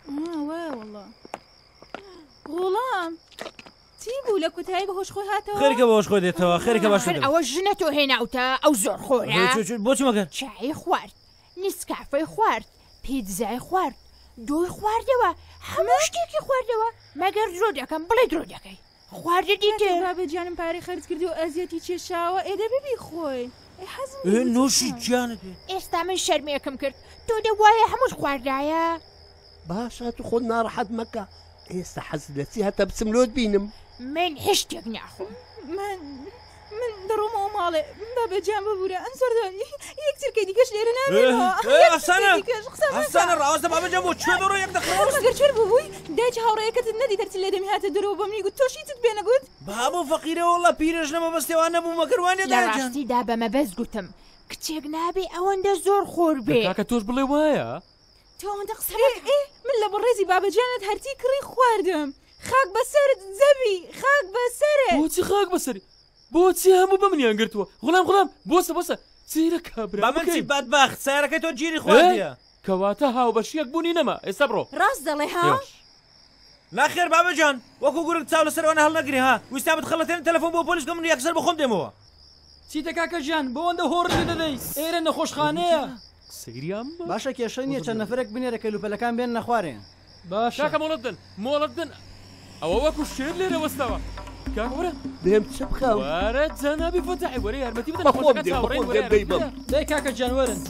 غوڵام چی بوو لە کوتایی بەهۆش خۆی هاتەوە خێرکە بەهۆش خۆی دێتەوە خێرکە باش ئەوە ژنە تۆ هێناوتە ئەو زۆر خۆرە بۆچی مەگەر چای خوارد نیسکافەی خوارد پیتزای خوارد دۆی خواردەوە هەموو شتێکی خواردەوە مەگەر درۆ دەکەم بڵێ درۆ دەکەی خواردە دیتێ بابەجانم پارەی خەرج کردی و ئەزیەتی کێشاوە ئێدە ببی خۆی نوشی جیانت ئێستا من شەرمێکم کرد تۆ دە وایە هەمووش خواردایە باشە تو خۆت ناڕەحەت مەکە ئێستا حەز لەچی هەتە بچم لۆت بینم من هیچ ناخۆم من من دەڕۆمەوە ماڵێ بابەجان ببوورە ئەم زۆردانی یەکترکەی دیکەش لێرە نامێنەوەسانە ڕاستە بابەجان بۆ کوێ بڕۆ یەک دەخەوەگەر کوێر ببووی دایک هاوڕێیەکەتت نەدی دەرچ لێ دەمی هاتە دەرەوە بەمنی گوت تۆشیتت بێ نەگوت بابۆ فەقیرەوە وەڵڵا پیرەش نەمە بەستێوان نەبوو مەکەروانێ لە ڕاستیدا بەمە بەس گوتم کچێک نابێ ئەوەندە زۆر خۆر بێ کاکە تۆش بڵێ وایە تۆ ئەوەندە قسە من لە بەڕێزی بابەجانت هەرتی کڕی خواردم خاک بەسەرت زەبی خاک بەسەرت بۆچی خاک بەسەری بۆچی هەموو بە منیان گرتووە غڵام غڵام بۆسە بۆسە چیرە کابرا بە من چی بەدبەخت سیارەکەی تۆ گیری خواردیە کەواتە هاوبەشیەک بوونی نەما ئێستا بڕۆ ڕاست دەڵێ ها ناخێر بابەجان وەکو گورگ چاو لەسەرەوە هەڵ نەگری ها ویستا بتخەڵەتێن تەلەفۆن بۆ پۆلیس من یەکسەر بەخۆم دێمەوە چیتە کاکە ژیان بۆەوەندە هۆڕی دەدەی ئێرە نەخۆشخانەیە سەگریام باشە کێشە نییە چەند نەفرێک بنێرە کەلوپەلەکان بێن نەخوارێن باش کاکە مۆڵەت دن مۆڵەت دن ئەوە وەکو شێر لێرە وەستەوە کاکەوەرە دێم چ بخەم وارە جەنابی فەتاحی وەرە یارمەتی بدەن بەخۆم دێم بەخۆم دێم دەی بم دەی کاکە جان وەرن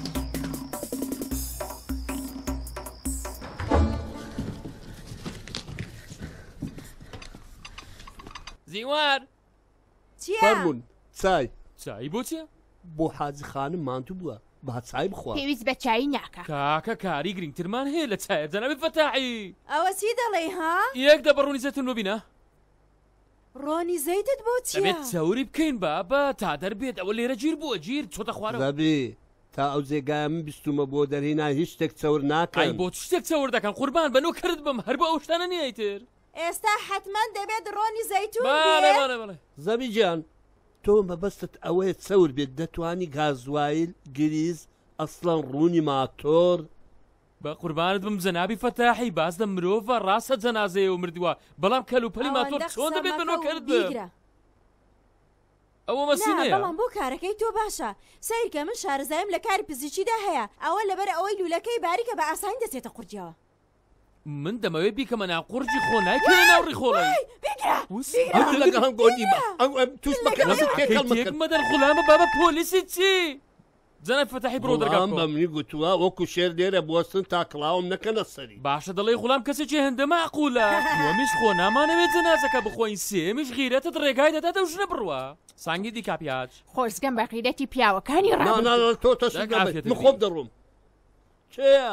زیوار چییە فەرمون چای چای بۆ چییە بۆ حاجی خانم مانتو بووە با چای بخوا پێویست بە چای ناکە کاکە کاری گرنگترمان هەیە لە چایە جەنابی فەتاحی ئەوە چی دەڵێ ها یەک دە بە ڕوونی زەتون ببینە ڕۆنی زەیتت بۆ چییە دەبێت چاوری بکەین بابە تا دەربێت ئەوە لێرە گیر بووە گیر چۆتە خوارەوە زەبی تا ئەو جێگای من بیستومە بۆ دەرهێنا هیچ شتێک چەور ناکەن ئەی بۆ شتێک چەور دەکەن قوربان بەنۆ کرد بم هەر بە ئەو شتانە نیایتر ئێستا حتمما دەبێت ڕۆنی زەیتون بەڵێ بەڵێ بەڵێ زەبی گیان تۆ مەبەستت ئەوەیە چەور بێت دەتوانی گازوایل گریز ئەسڵەن ڕوونی ماتۆر بە قوربانت بم جەنابی فەتاحی باز لە مرۆڤە ڕاستە جەنازەیە و مردووە بەڵام کەلوپەلی ماتۆر چۆن دەبێت بەنۆ کرد بم ئەوە مەسینەیە بەڵام بۆ کارەکەی تۆ باشە سیرکە من شارەزایم لە کاری پزیشکیدا هەیە ئەوە لەبەر ئەوەی لولەکەی باریکە بە ئاسانی دەچێتە قورجەوە من دەمەوێت بیکەمە ناو قورجی خۆ نایکەنە ناو ڕیخۆڵی لەگەڵم گۆنی توش بەکەڵ مەدەن غولامە بابە پۆلیسی چی؟ جەنە فەتەحی بڕۆ دەرگام بە منی گوتووە وەکو شێر لێرە بوەستن تا کڵاوم نەکەنە سەری باشە دەڵێ غولام کەسێکی هەندە مەعقوولە وەمیش خۆ نامانەوێت جەنازەکە بخۆین سێمیش غیرەتت ڕێگای دەدا دە ژنە بڕوە سانگی دیکا پیاچ خۆزگەم بە غیرەتی پیاوەکانی ڕ تۆ تەشم خۆم دەڕۆم چێە؟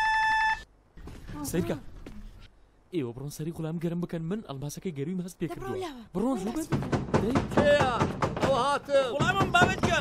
سیرکە ئێوە بڕۆن سەری غولام گەرم بکەن من ئەڵماسەکەی گەرویم هەست پێ کردووە بڕۆن زوو بن چێە؟ ئەو هاتم غولامم بابەتکەن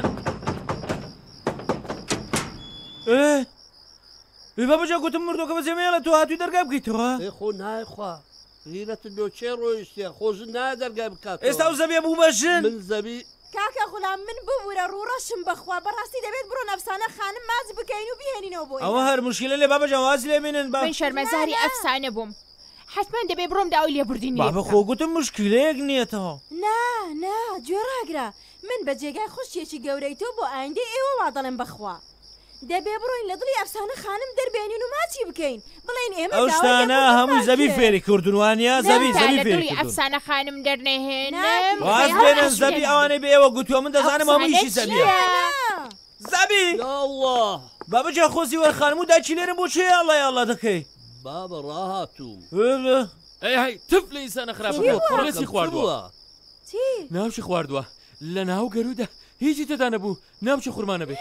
ئێ بابەجان گوتم مردۆکە بە جێمەیە تۆ هاتووی دەرگا بکەیتەوە خۆ نایخوا غیرەتت بۆ چێ ڕۆیشتە خۆشت نایە دەرگای بکات ئێستا ئەو زەبیە بوو بەژن من زەبی کاکە غولام من ببوورە ڕوڕەشم بەخوا بەڕاستی دەبێت بڕۆ نەفسانە خانم ماز بکەین و بهێنینەوە بۆ ئەوە هەر مشکلە لێ بابەجان واز لێ بینن من شەرمەزاری ئەفسانە بووم حتمما دەبێ بڕۆم داوای لێبوردنی بابە خۆ گوتم مشکلەیەک نییەتەوە نا نا گوێڕاگرە من بە جێگای خوشتێکی گەورەی تۆ بۆ ئایندەی ئێوە وا دەڵێن بەخوا دەبێ بڕۆین لە دڵی ئەفسانە خانم دەربێنین و ماچی بکەین بڵێن ئێمە ئەو شتانە هەموو زەبی فێری کردووانە زەبی زەبی فێری ئەفسانە خانم دەرنێهێنم واز بێنن زەبی ئەوانەی بە ئێوە گوتووە من دەزانم هەموویشی زەبیە زەبی الله بابەجان خۆزی وەرخانم و داچی لێرم بۆ چێ ئەڵێ ئەڵە دەکەی بابە ڕاهاتوو ئەی هەی تف لە ئینسانە خراپەکە پڕێسی خواردووە ناوچی خواردووە لە ناو گەرودا هیچی تێدا نەبوو ناوچی خورمانە بێت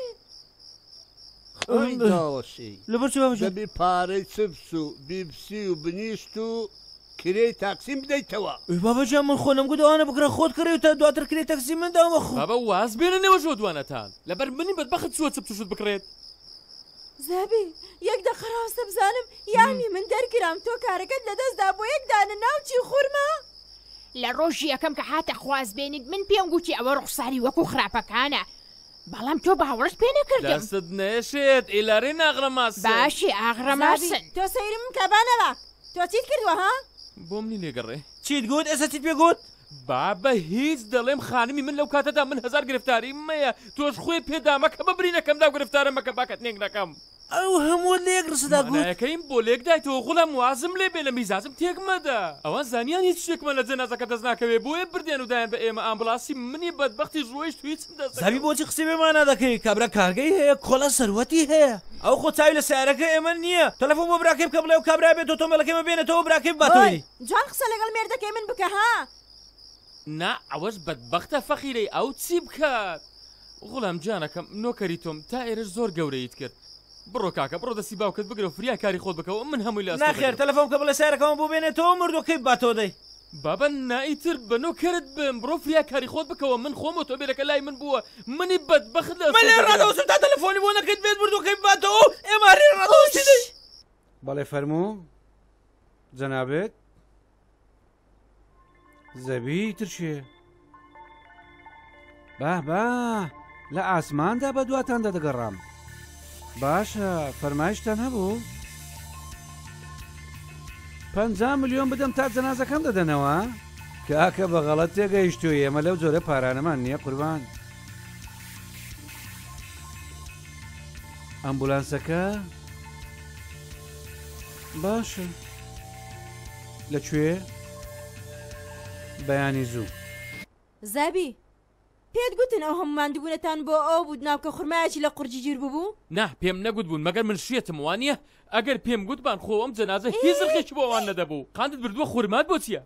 لەبەر دەبی پارەی چپس و بیبسی و بنیشت و کرێی تاکسیم بدەیتەوە بابەجان من خۆنم گوت ئەوانە بکڕە خۆت کڕێت تا دواتر کرێ تەکسی من داوە خۆ بابە واز بێننەوە ژۆ دوانەتان لەبەر منی بەدبەخت چووە چپ توشت بکڕێت زەبی یەک دەقەڕاستە بزانم یانی من دەرگرام تۆ کارەکەت لەدەستدا بۆ یەکدانە ناوچی خورما لە ڕۆژی یەکەم کە هاتە خواز بێنیت من پێم گوتی ئەوە ڕوخساری وەکو خراپەکانە بەڵام تۆ باوەڕت پێ نەکردم دەستت نێشێت ئیلارەی ناغڕەماسن باشی ئاغڕەماسن تۆ سەیرم کەبانەوە تۆ چیت کردووە ها بۆم نی لێگەڕێ چیت گوت ئێستا چیت پێ گوت بابە هیچ دەڵێم خانمی من لەو کاتەدا من هەزار گرفتاری مەیە تۆش خۆی پێدامەکە ببرینەکەمدا گرفتارە مەکە باکەت نێنگ نەکەم ئەو هەموو لێک ڕسدا گوتەکەیم بۆ لێک دایتەوە غوڵام وازم لێ بێ لە میزازم تێک مەدە ئەوان زانیان هیچ شتێکمە لە جەنازەکە دەست ناکەوێ بۆیە بردێن و دایان بە ئێمە ئامبڵاسی منی بەدبەختی ژۆیش تو هیچم دەست زەبی بۆچی قسەی بێمانە دەکەی کابرا کارگەی هەیە کۆڵە سەروەتی هەیە ئەو خۆ چاوی لە سیارەکە ئێمە نییە تەلەفۆن بۆ براکەی بکە بڵێ و کابرا بێت تۆ مەلەکەمە بێنێتەوە براکەی باتۆی جوان قسە لەگەڵ مێردەکەی من بکە ها نا ئەوەش بەدبەختە فەخیرەی ئەو چی بکات غوڵام جانەکەم نۆکەری تۆم تا ئێرەش زۆر گەورەیت کرد بڕۆ کاکە بڕۆ دەستی باوکت بگرە و فریا کاری خۆت بکەوە من هەمووی لە ناخێر تەلەفۆن کە بڵێ سیارەکەمە بۆ بێنێتەوە مردۆکەی باتۆ دەی بابە نائیتر بەنۆکەرت بم بڕۆ فریا کاری خۆت بکەوە من خۆم ئۆتۆمبیلەکە لای من بووە منی بەدبەخت لە من لێ ڕادەوەسم تا تەلەفۆنی بۆ نەکەیت بێت مردۆکەی باتەوە ئێمە هەرێ ڕادەوەسی دەی بەڵێ فەرموو جەنابێت زەبی تر چیە با با لە ئاسماندا بە دواتاندا دەگەڕام باشە فەرمایشتان هەبوو پەنجا ملیۆن بدەم تا جەنازەکەم دەدەنەوە کاکە بە غەڵەت تێگەیشتووی ئێمە لەو جۆرە پارانەمان نییە قوربان ئەمبولانسەکە باشە لەکوێ بەیانی زوو زەبی پێت گوتن ئەو هەموو ماندووبوونەتان بۆ ئەو بود ناوکە خورمایەکی لە قورجی گیر ببوو نا پێم نەگوت بوون مەگەر من شێتم وانە ئەگەر پێم گوتبان خۆ ئەم جەنازە هیچ ڕخێکی بۆ ئەوان نەدەبوو قاندت بردووە خورمات بۆ چییە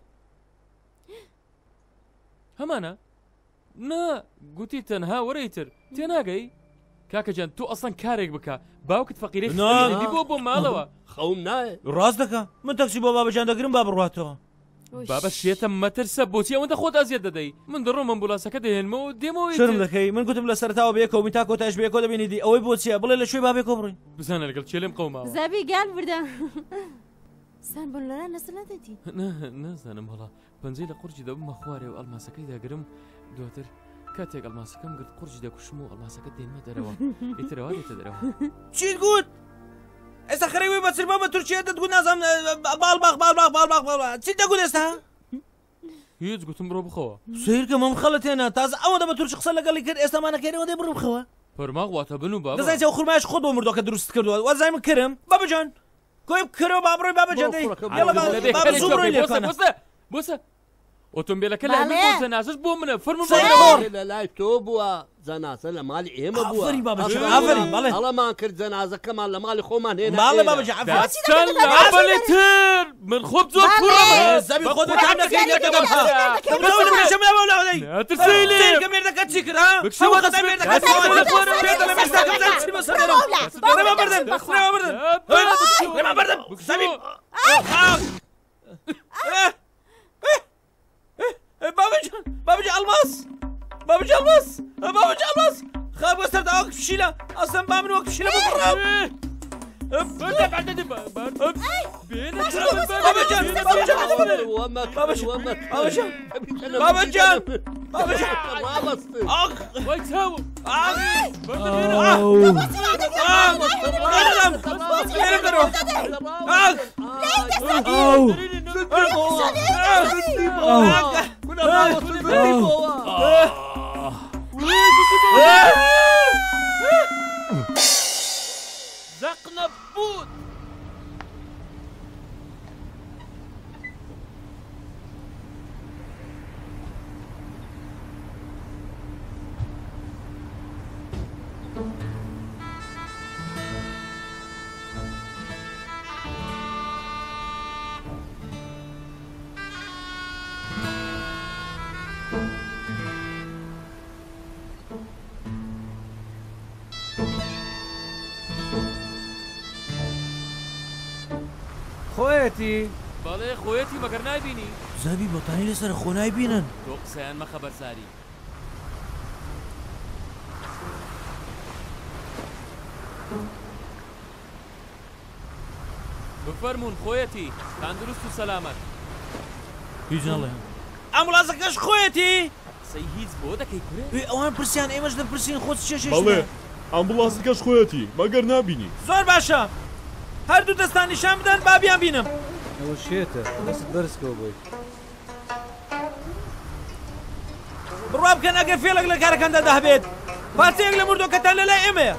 هەمانە نا گوتی تەنها وەرەیتر تێناگەی کاکەجان تۆ ئەسڵەن کارێک بکە باوکت فەقیرەی بۆ بۆ ماڵەوە خەوم نایە ڕاست دەکە من تەکسی بۆ بابەجان دەگرم با بڕاتەوە بابە شێتە مەترسە بۆچی ئەوەندە خۆت ئازیەت دەدەی من دەڕۆم ئەمبولانسەکە دەهێنمەوە دێمەوە شرم دەکەی من گوتم لە سەرتاوە بێکەوە می تا کۆتاش بێکۆ دەبینیدی ئەوەی بۆچیە بڵێ لە شوێ بابێکۆ بڕین بزانە لەگەڵ چێلم قەوماوە زەبی گال بردە سان بۆ لەرا نەسڵ نەدەتی نازانم هەڵا پەنجەی لە قورجی دەبمە خوارێ و ئەلماسەکەی داگرم دواتر کاتێک ئەلماسەکەم گرت قورجی دەکوشم و ئەلماسەکە دێنمە دەرەوە ئیترەوە دێتە دەرەوە چیت گوت ئێستا خەرەوەی بەچر بە تورکیا دەتگوت نازانم باڵباخ باڵباخ باڵباخ باڵباخ چیت دەگوت ئێستا هیچ گوتم بڕۆ بخەوە سیرکە مەم خەڵە تێنە تازە ئەوەندە بە تورکی قسە لەگەڵی کرد ئێستامانەکەیەوە دێ بڕۆ بخەوە پەرماغ واتە بن و بابە دەزانیت ئەو خورمایش خۆت بۆ مردۆکە دروست کردووە وەزای من کردم بابەجان کۆی بکەرەوە با بڕۆی بابەجێدەی یاڵە زوو بڕۆی لێکانە بۆسە بۆسە ئۆتۆمبیلەکە لای من بۆ جەنازەش بۆ منە فەرموو لە لای تۆ بووە جەنازە لە ماڵی ئێمە بووە هەڵەمان کرد جەنازەکەمان لە ماڵی خۆمان هێنا ماڵە بابەجێ دەستەن لابەلێتر من خۆم زۆر تووڕە زەوی خۆت بەکار دەکەی لێکەدەم نەترسەی لێ مێردەکە چی کرد ها بکشەوە دەسەی مێردەکە پێدە لە مێردەکەم زان چی بەسەر دەرەوە نەما بردن نەما بردن نەما بردن زەوی بابەجان بابەجێ ئەڵماس بابەجێ ئەڵماس بابەجێ ئەڵماس خاب بەسەر داوەک پشیلە ئەسڵەن با من وەک پشیلە ببڕام بابەجان بابەجان بابەجان وای چاوم زقنا بود خۆیەتی بەڵێ خۆیەتی مەگەر نابینی زەبی بەتانی لەسەر خۆ نایبینن تۆ قسەیان مەخە بەرساری بفەرمونون خۆیەتی تاندروست و سەلامەت هیچ نەڵێ ئەمبولانسەکەش خۆیەتی قسەی هیچ بۆ دەکەی کورێ ئەوان پرسیان ئێمەش دەپرسین خۆت چێشێش بەڵێ ئەمبولانسەکەش خۆیەتی مەگەر نابینی زۆر باشە هەردوو دەستان نیشان بدەن بابیان بینم ئەوە شێتە دەست بەرزکەوە بۆی بڕوا بکەن ئەگەر فێڵێک لە کارەکەندا دەهبێت پارچەیەک لە مردۆکەتان لەلای ئێمەیە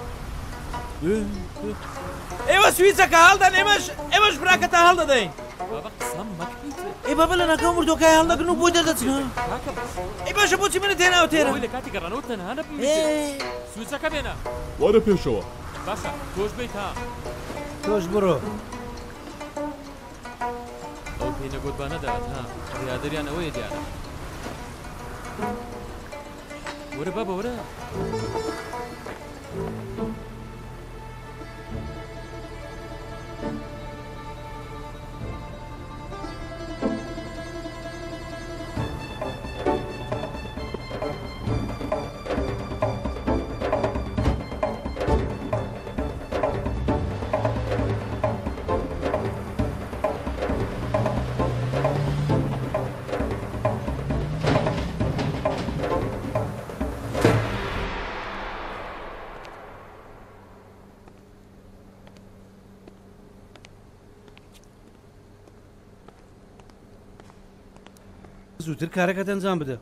ئێوە سویچەکە هەڵدەن ئێمەش ئێمەش براکەتە هەڵدەدەین ئێ بابە لە ناکەم مردۆکای هەڵدەگرن و بۆی دەردەچن ئەی باشە بۆچی منت هێناوە تێرە لە کاتی گەڕانەوە تەنها نەبووی سویچەکە بێنە وەرە پێشەوە باشە تۆش بیت ها تۆش بڕۆ ئەو پێی نەگوتبانە دەات ها ڕیادەریان ئەوەیە دیارە وەرە بابە وەرە زووتر کارەکەت ئەنجام بدە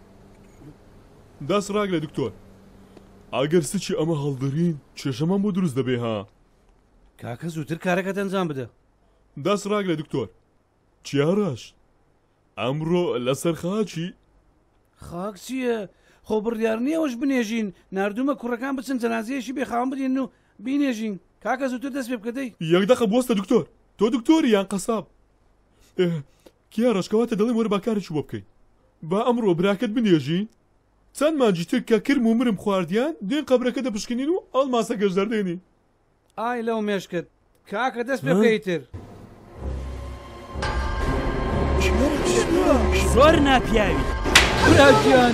دەست ڕاک لە دکتۆر ئەگەر سچی ئەمە هەڵدەرین کێشەمان بۆ دروست دەبێ ها کاکە زووتر کارەکەت ئەنجام بدە دەست ڕاک لە دکتۆر چیاڕاش ئەمڕۆ لەسەر خاچی خاک چییە خۆ بڕیار نییەوەش بنێژین نردومە کوڕەکان بچن جەنازەیەشی بێخاوم بدێن و بینێژین کاکە زووتر دەست پێ بکەدەی یەک دەقە بوەستە دکتۆر تۆ دکتۆری یان قەساب کیا ڕشکەواتە دەڵێم وەرە باکارێکی بۆ بکەین با ئەمڕۆ براکەت بنێژین چەند مانجی تر کە کرم و مرم خواردیان دێن قەبرەکە دەپشکنین و ئەڵماسە گەشت دەردێنین ئای لەو مێشکت کاکە دەست پێ بکەیتر زۆر ناپیاوی براکیان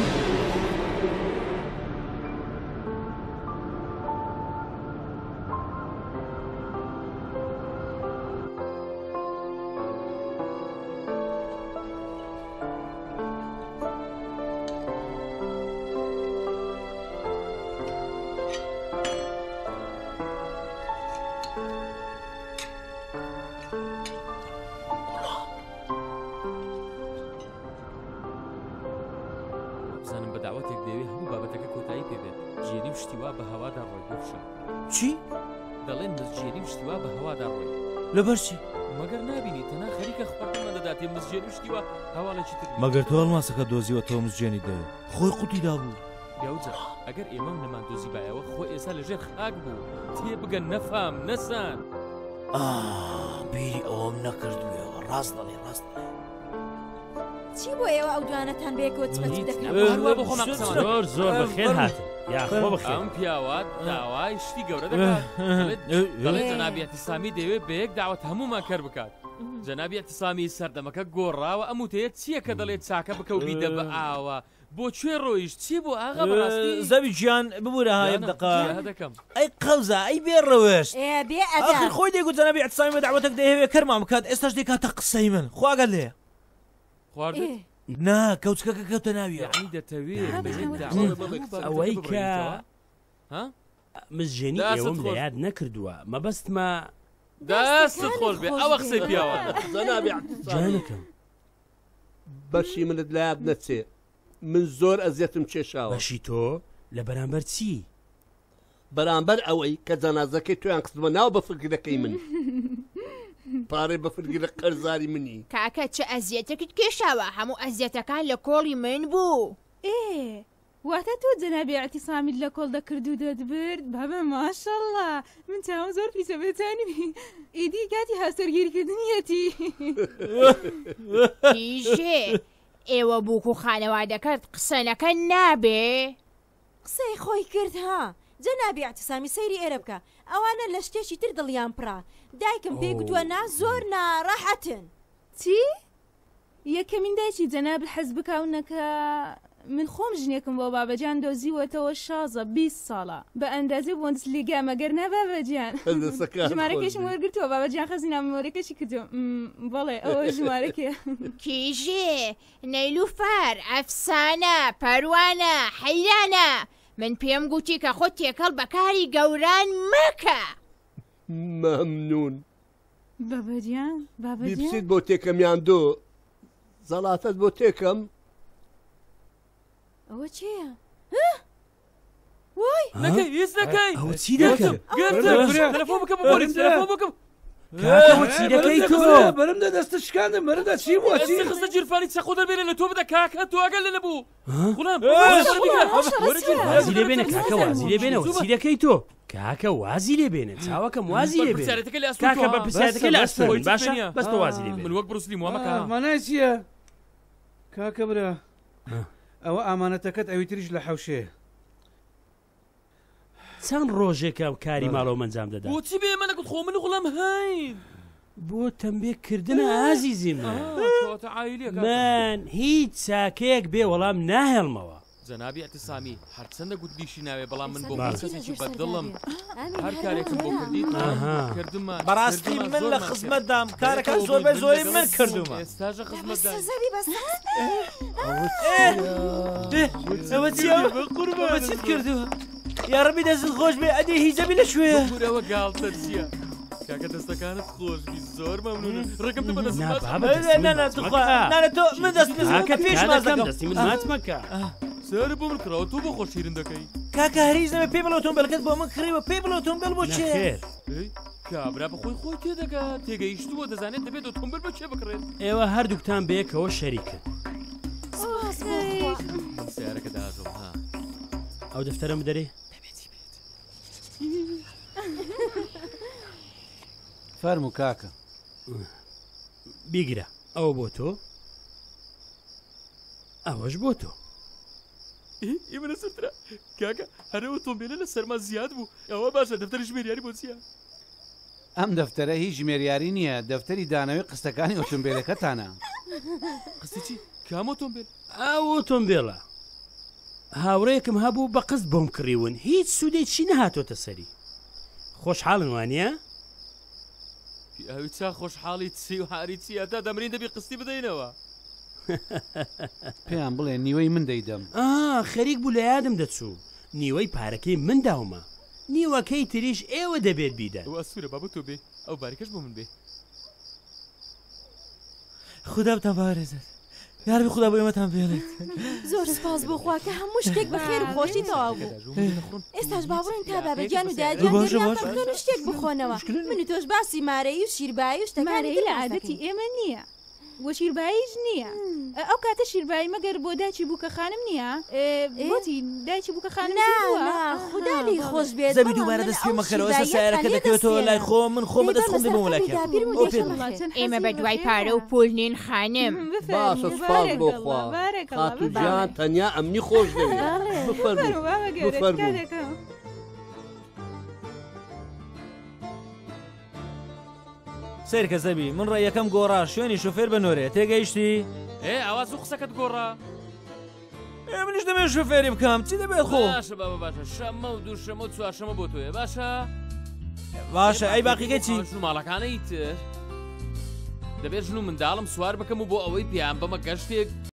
چی؟ دەڵێن مزجێری شتیوا بە هەوادا ڕۆی لەبەرچی مەگەر نبینی تەنها خەریکە خپەرمە دەداتێ مزجێنشتیوە هەواڵێکی تر مەگەر تۆ هەڵماسەکە دۆزیوە تۆ مزجێنی دەوێت خۆی قوتی دابوو گەوجە ئەگەر ئێمە نەمان دۆزی بایەوە خۆ ئێستا لەژێر خاک بوو تێ بگەن نەفام نەسان بیری ئەوم نەکردوێەوە ڕاست دەڵێ ڕاست چی بۆ ئێوە ئەو دوانەتان بێکەوە چمەتی دەکەن زۆر بەخێر هاتن یاخۆ بخێر ئەم پیاوات داوای شتی گەورە دەکات دەڵێت جەنابی ئەتیسامی دەوێت بە یەک داوەت هەمومان کەر بکات جەنابی ئەتیسامی سەردەمەکە گۆڕاوە ئەم وتەیە چییە کە دەڵێت چاکە بکە و بیدە بە ئاوە بۆ کوێ ڕۆیش چی بۆ ئاغا بەڕاستی زەوی گیان ببوورە هایم دقا دەکەم ئەی قەوزە ئەی بێڕەوێشت بێ ئەدا خۆی دەیگوت جەنابی ئەتیسامی بە داوەتێک دەیەوێت کەرمان بکات ئێستاش دەیکاتە قسەی من خواگە لێ خواردت نا کەوچکەکە کەوتە ناویە یعنی دەتەوێت ئەوەی کە مزجێنی ئێوەم لە یاد نەکردووە مەبەستمە دەستت خۆش بێ ئەوە قسەی پیاوە جانەکەم بەشی منت لە یاد نەچێ من زۆر ئەزیەتم کێشاوە بەشی تۆ لە بەرامبەر چی؟ بەرامبەر ئەوەی کە جەنازەکەی تۆیان قستمە ناو بە فرگرەکەی من پارەی بە فرگرە قەرزاری منی کاکە چه ئەزیەتێکت کێشاوە هەموو ئەزیەتەکان لە کۆڵی من بوو ئێ واتە تۆ جەنابی ئەتیسامیت لە کۆڵ دەکرد و دەدبرد بابە ماشەڵڵا من چاوم زۆر پیسە بێتانی ئیدی کاتی هاوسەرگیریکردنیەتی کیژێ ئێوە بووک و خانەوادەکەت قسەنەکە نابێ قسەی خۆی کرد ها جەنابی ئەتیسامی سەیری ئێرە بکە ئەوانە لە شتێکی تر دڵیان پڕا دایکم پێی گوتووە نا زۆر ناڕەحەتن چی؟ یەکەمین دایکی جەناب حەز بکەونەکە من خۆم ژنێکم بۆ بابەجان دۆزیوەتەوە شازە بیست ساڵە بە ئەندازێ بۆندسلیگا مەگەر نە بابەجان ژمارەکەشم وەرگرتووە بابەجان خەزی نامۆرەکەشی کردو بەڵێ ئەوە ژمارەکە کیژێ نەیلوفەر ئەفسانە پەروانە حەیرانە من پێم گوتی کە خۆ تێکەڵ بەکاری گەوران مەکە مەمنون بابەجان بابەجان بیپسیت بۆ تێکەمیان دۆ زەڵاتەت بۆ تێکەم ئەوە چییە؟ وای نەکەی هیچ نەکەی ئەوە چی دەکەم؟ تەلەفۆن بکەم بۆ پۆلیس تەلەفۆن بکەم کاکەوە چی دەکەی تۆ؟ بەرمدە دەستە شکاندم بەرەدا چی بووە چی؟ ئەستی خستە گیرفانی چەقۆ دەبێنە لە تۆ بدە کاکە تۆ ئەگەر لێ نەبوو غولام وازی لێ بێنە کاکە وازی لێ بێنەوە چی دەکەی تۆ؟ کاکە وازی لێ بێنێ چاوەکەم وازی لێ بێنێ کاکە بە پرسیارەتەکە لە ئەستۆین باشە بەس تۆ وازی لێ بێنێ من وەک بروسلی موامەکە مانای چییە؟ کاکە برا ئەوە ئامانەتەکەت ئەوی تریش لە حەوشەیە چەند ڕۆژێکە کاری ماڵەوە ئەنجام دەدا بۆچی بێ منەکەت خۆ من غوڵام هاین بۆ تەمبێکردنە ئازیزی من من هیچ چاکەیەک بێ وەڵام ناهێڵمەوە جەنابی ئەتیسامی هەرچەندە گوتلیشی ناوێ بەڵام من بۆ کەسێکی بەدڵم هەر کارێکم بۆ کردیت کردمە بەڕاستی من لە خزمەتدام کارەکان زۆربەی زۆری من کردومە ئێستاژە خزمەتدام ئەوە چیە چیت کردووە یاڕەبی دەست خۆش بێ ئەدێ هیزەبی لە شوێ گورەوە گاڵتە چییە کاکە دەستەکانت خۆشبی زۆر مەمنون ڕێکم تۆ بەدەست تۆ من دەست پێش دەستی من ماچ مەکە سەر بۆ من کراوە تۆ بۆ خۆشیرن دەکەی کاکە هەریز نەبێ پێ بڵەوە تۆمبەلەکەت بۆ من کڕیوە پێی بڵەوە تۆمبەل بۆ چێ کابرا بەخۆی خۆی تێدەگات تێگەیشتووە دەزانێت دەبێت تۆمبەل بە چێ بکڕێت ئێوە هەردووکتان بەیەکەوە شەریکن سیارەکە داژەوە ها ئەو دەفتەرە بدەرێ فەرموو کاکە بیگرە ئەوە بۆ تۆ ئەوەش بۆ تۆ ئیمەنە سرترا کاکە هەرەوە تۆمبیلە لە سەرما زیاد بوو ئەوە باشە دەفتەری ژمێریاری بۆ چییە ئەم دەفتەرە هیچ ژمێریاری نییە دەفتەری دانەوەی قستەکانی ئۆتۆمبیلەکەتانە قستی چی کام ئۆتۆمبیل ئەو ئۆتۆمبیلە هاوڕێکم هەبوو بە قست بۆم کڕیون هیچ سوودێک چی نەهاتۆتە سەری خۆشحاڵن وانە؟ ئەوی چا خۆشحاڵی چی و هاری چیە تا دەمرین دەبی قستی بدەینەوە پێیان بڵێ نیوەی من دەیدەم ئا خەریک بوو لە یادم دەچوو نیوەی پارەکەی من داومە نیوەکەی تریش ئێوە دەبێت بیدەن ئەوە سوورە بابە تۆ بێ ئەو باریکەش بۆ من بێ خودم تەبارێزت یاربی خوددا بۆ ئێمەتان بێنێت زۆر سپاس بۆخوا کە هەموو شتێک بە خێر و خۆشی تەواو بوو ئێستاش باوڕین تا بابەجان و داجیان شتێک بخۆنەوە من و تۆش باسی مارەی و شیربایی و شتەکانی لە عادەتی ئێمە نییە وە شیرباییش نییە ئەو کاتە شیربایی مەگەر بۆ داچی بووکە خانم نییە بۆتی دایکی بووکە خانم خوددالی خۆش بێت زەبی دووبارە دەست پێ مەکەرەوە ئێستا سیارەکە دەکەوێتەوە لای خۆ من خۆمە دەست خۆم دەبم وڵەکە ئێمە بە دوای پارە و پول نین خانم باشە سپاس بۆخوا خاتوجان تەنیا ئەمنی خۆش دەوێت بفەرموو سیرکە زەبی من ڕێیەکەم گۆڕا شوێنی شوفێر بنۆرێ تێگەیشتی؟ ئێ ئاواز و قسەکەت گۆڕا ئێ منیش دەمێ شوفێری بکەم چی دەبێت خۆ؟ باشە بابە باشە شەممە و دوو شەمە و چوارشەمە بۆ تۆیە باشە؟ باشە ئەی باقیگە چی؟ ماڵەکانەی تر دەبێت ژن و منداڵم سوار بکەم و بۆ ئەوەی پیان بەمە گەشتێک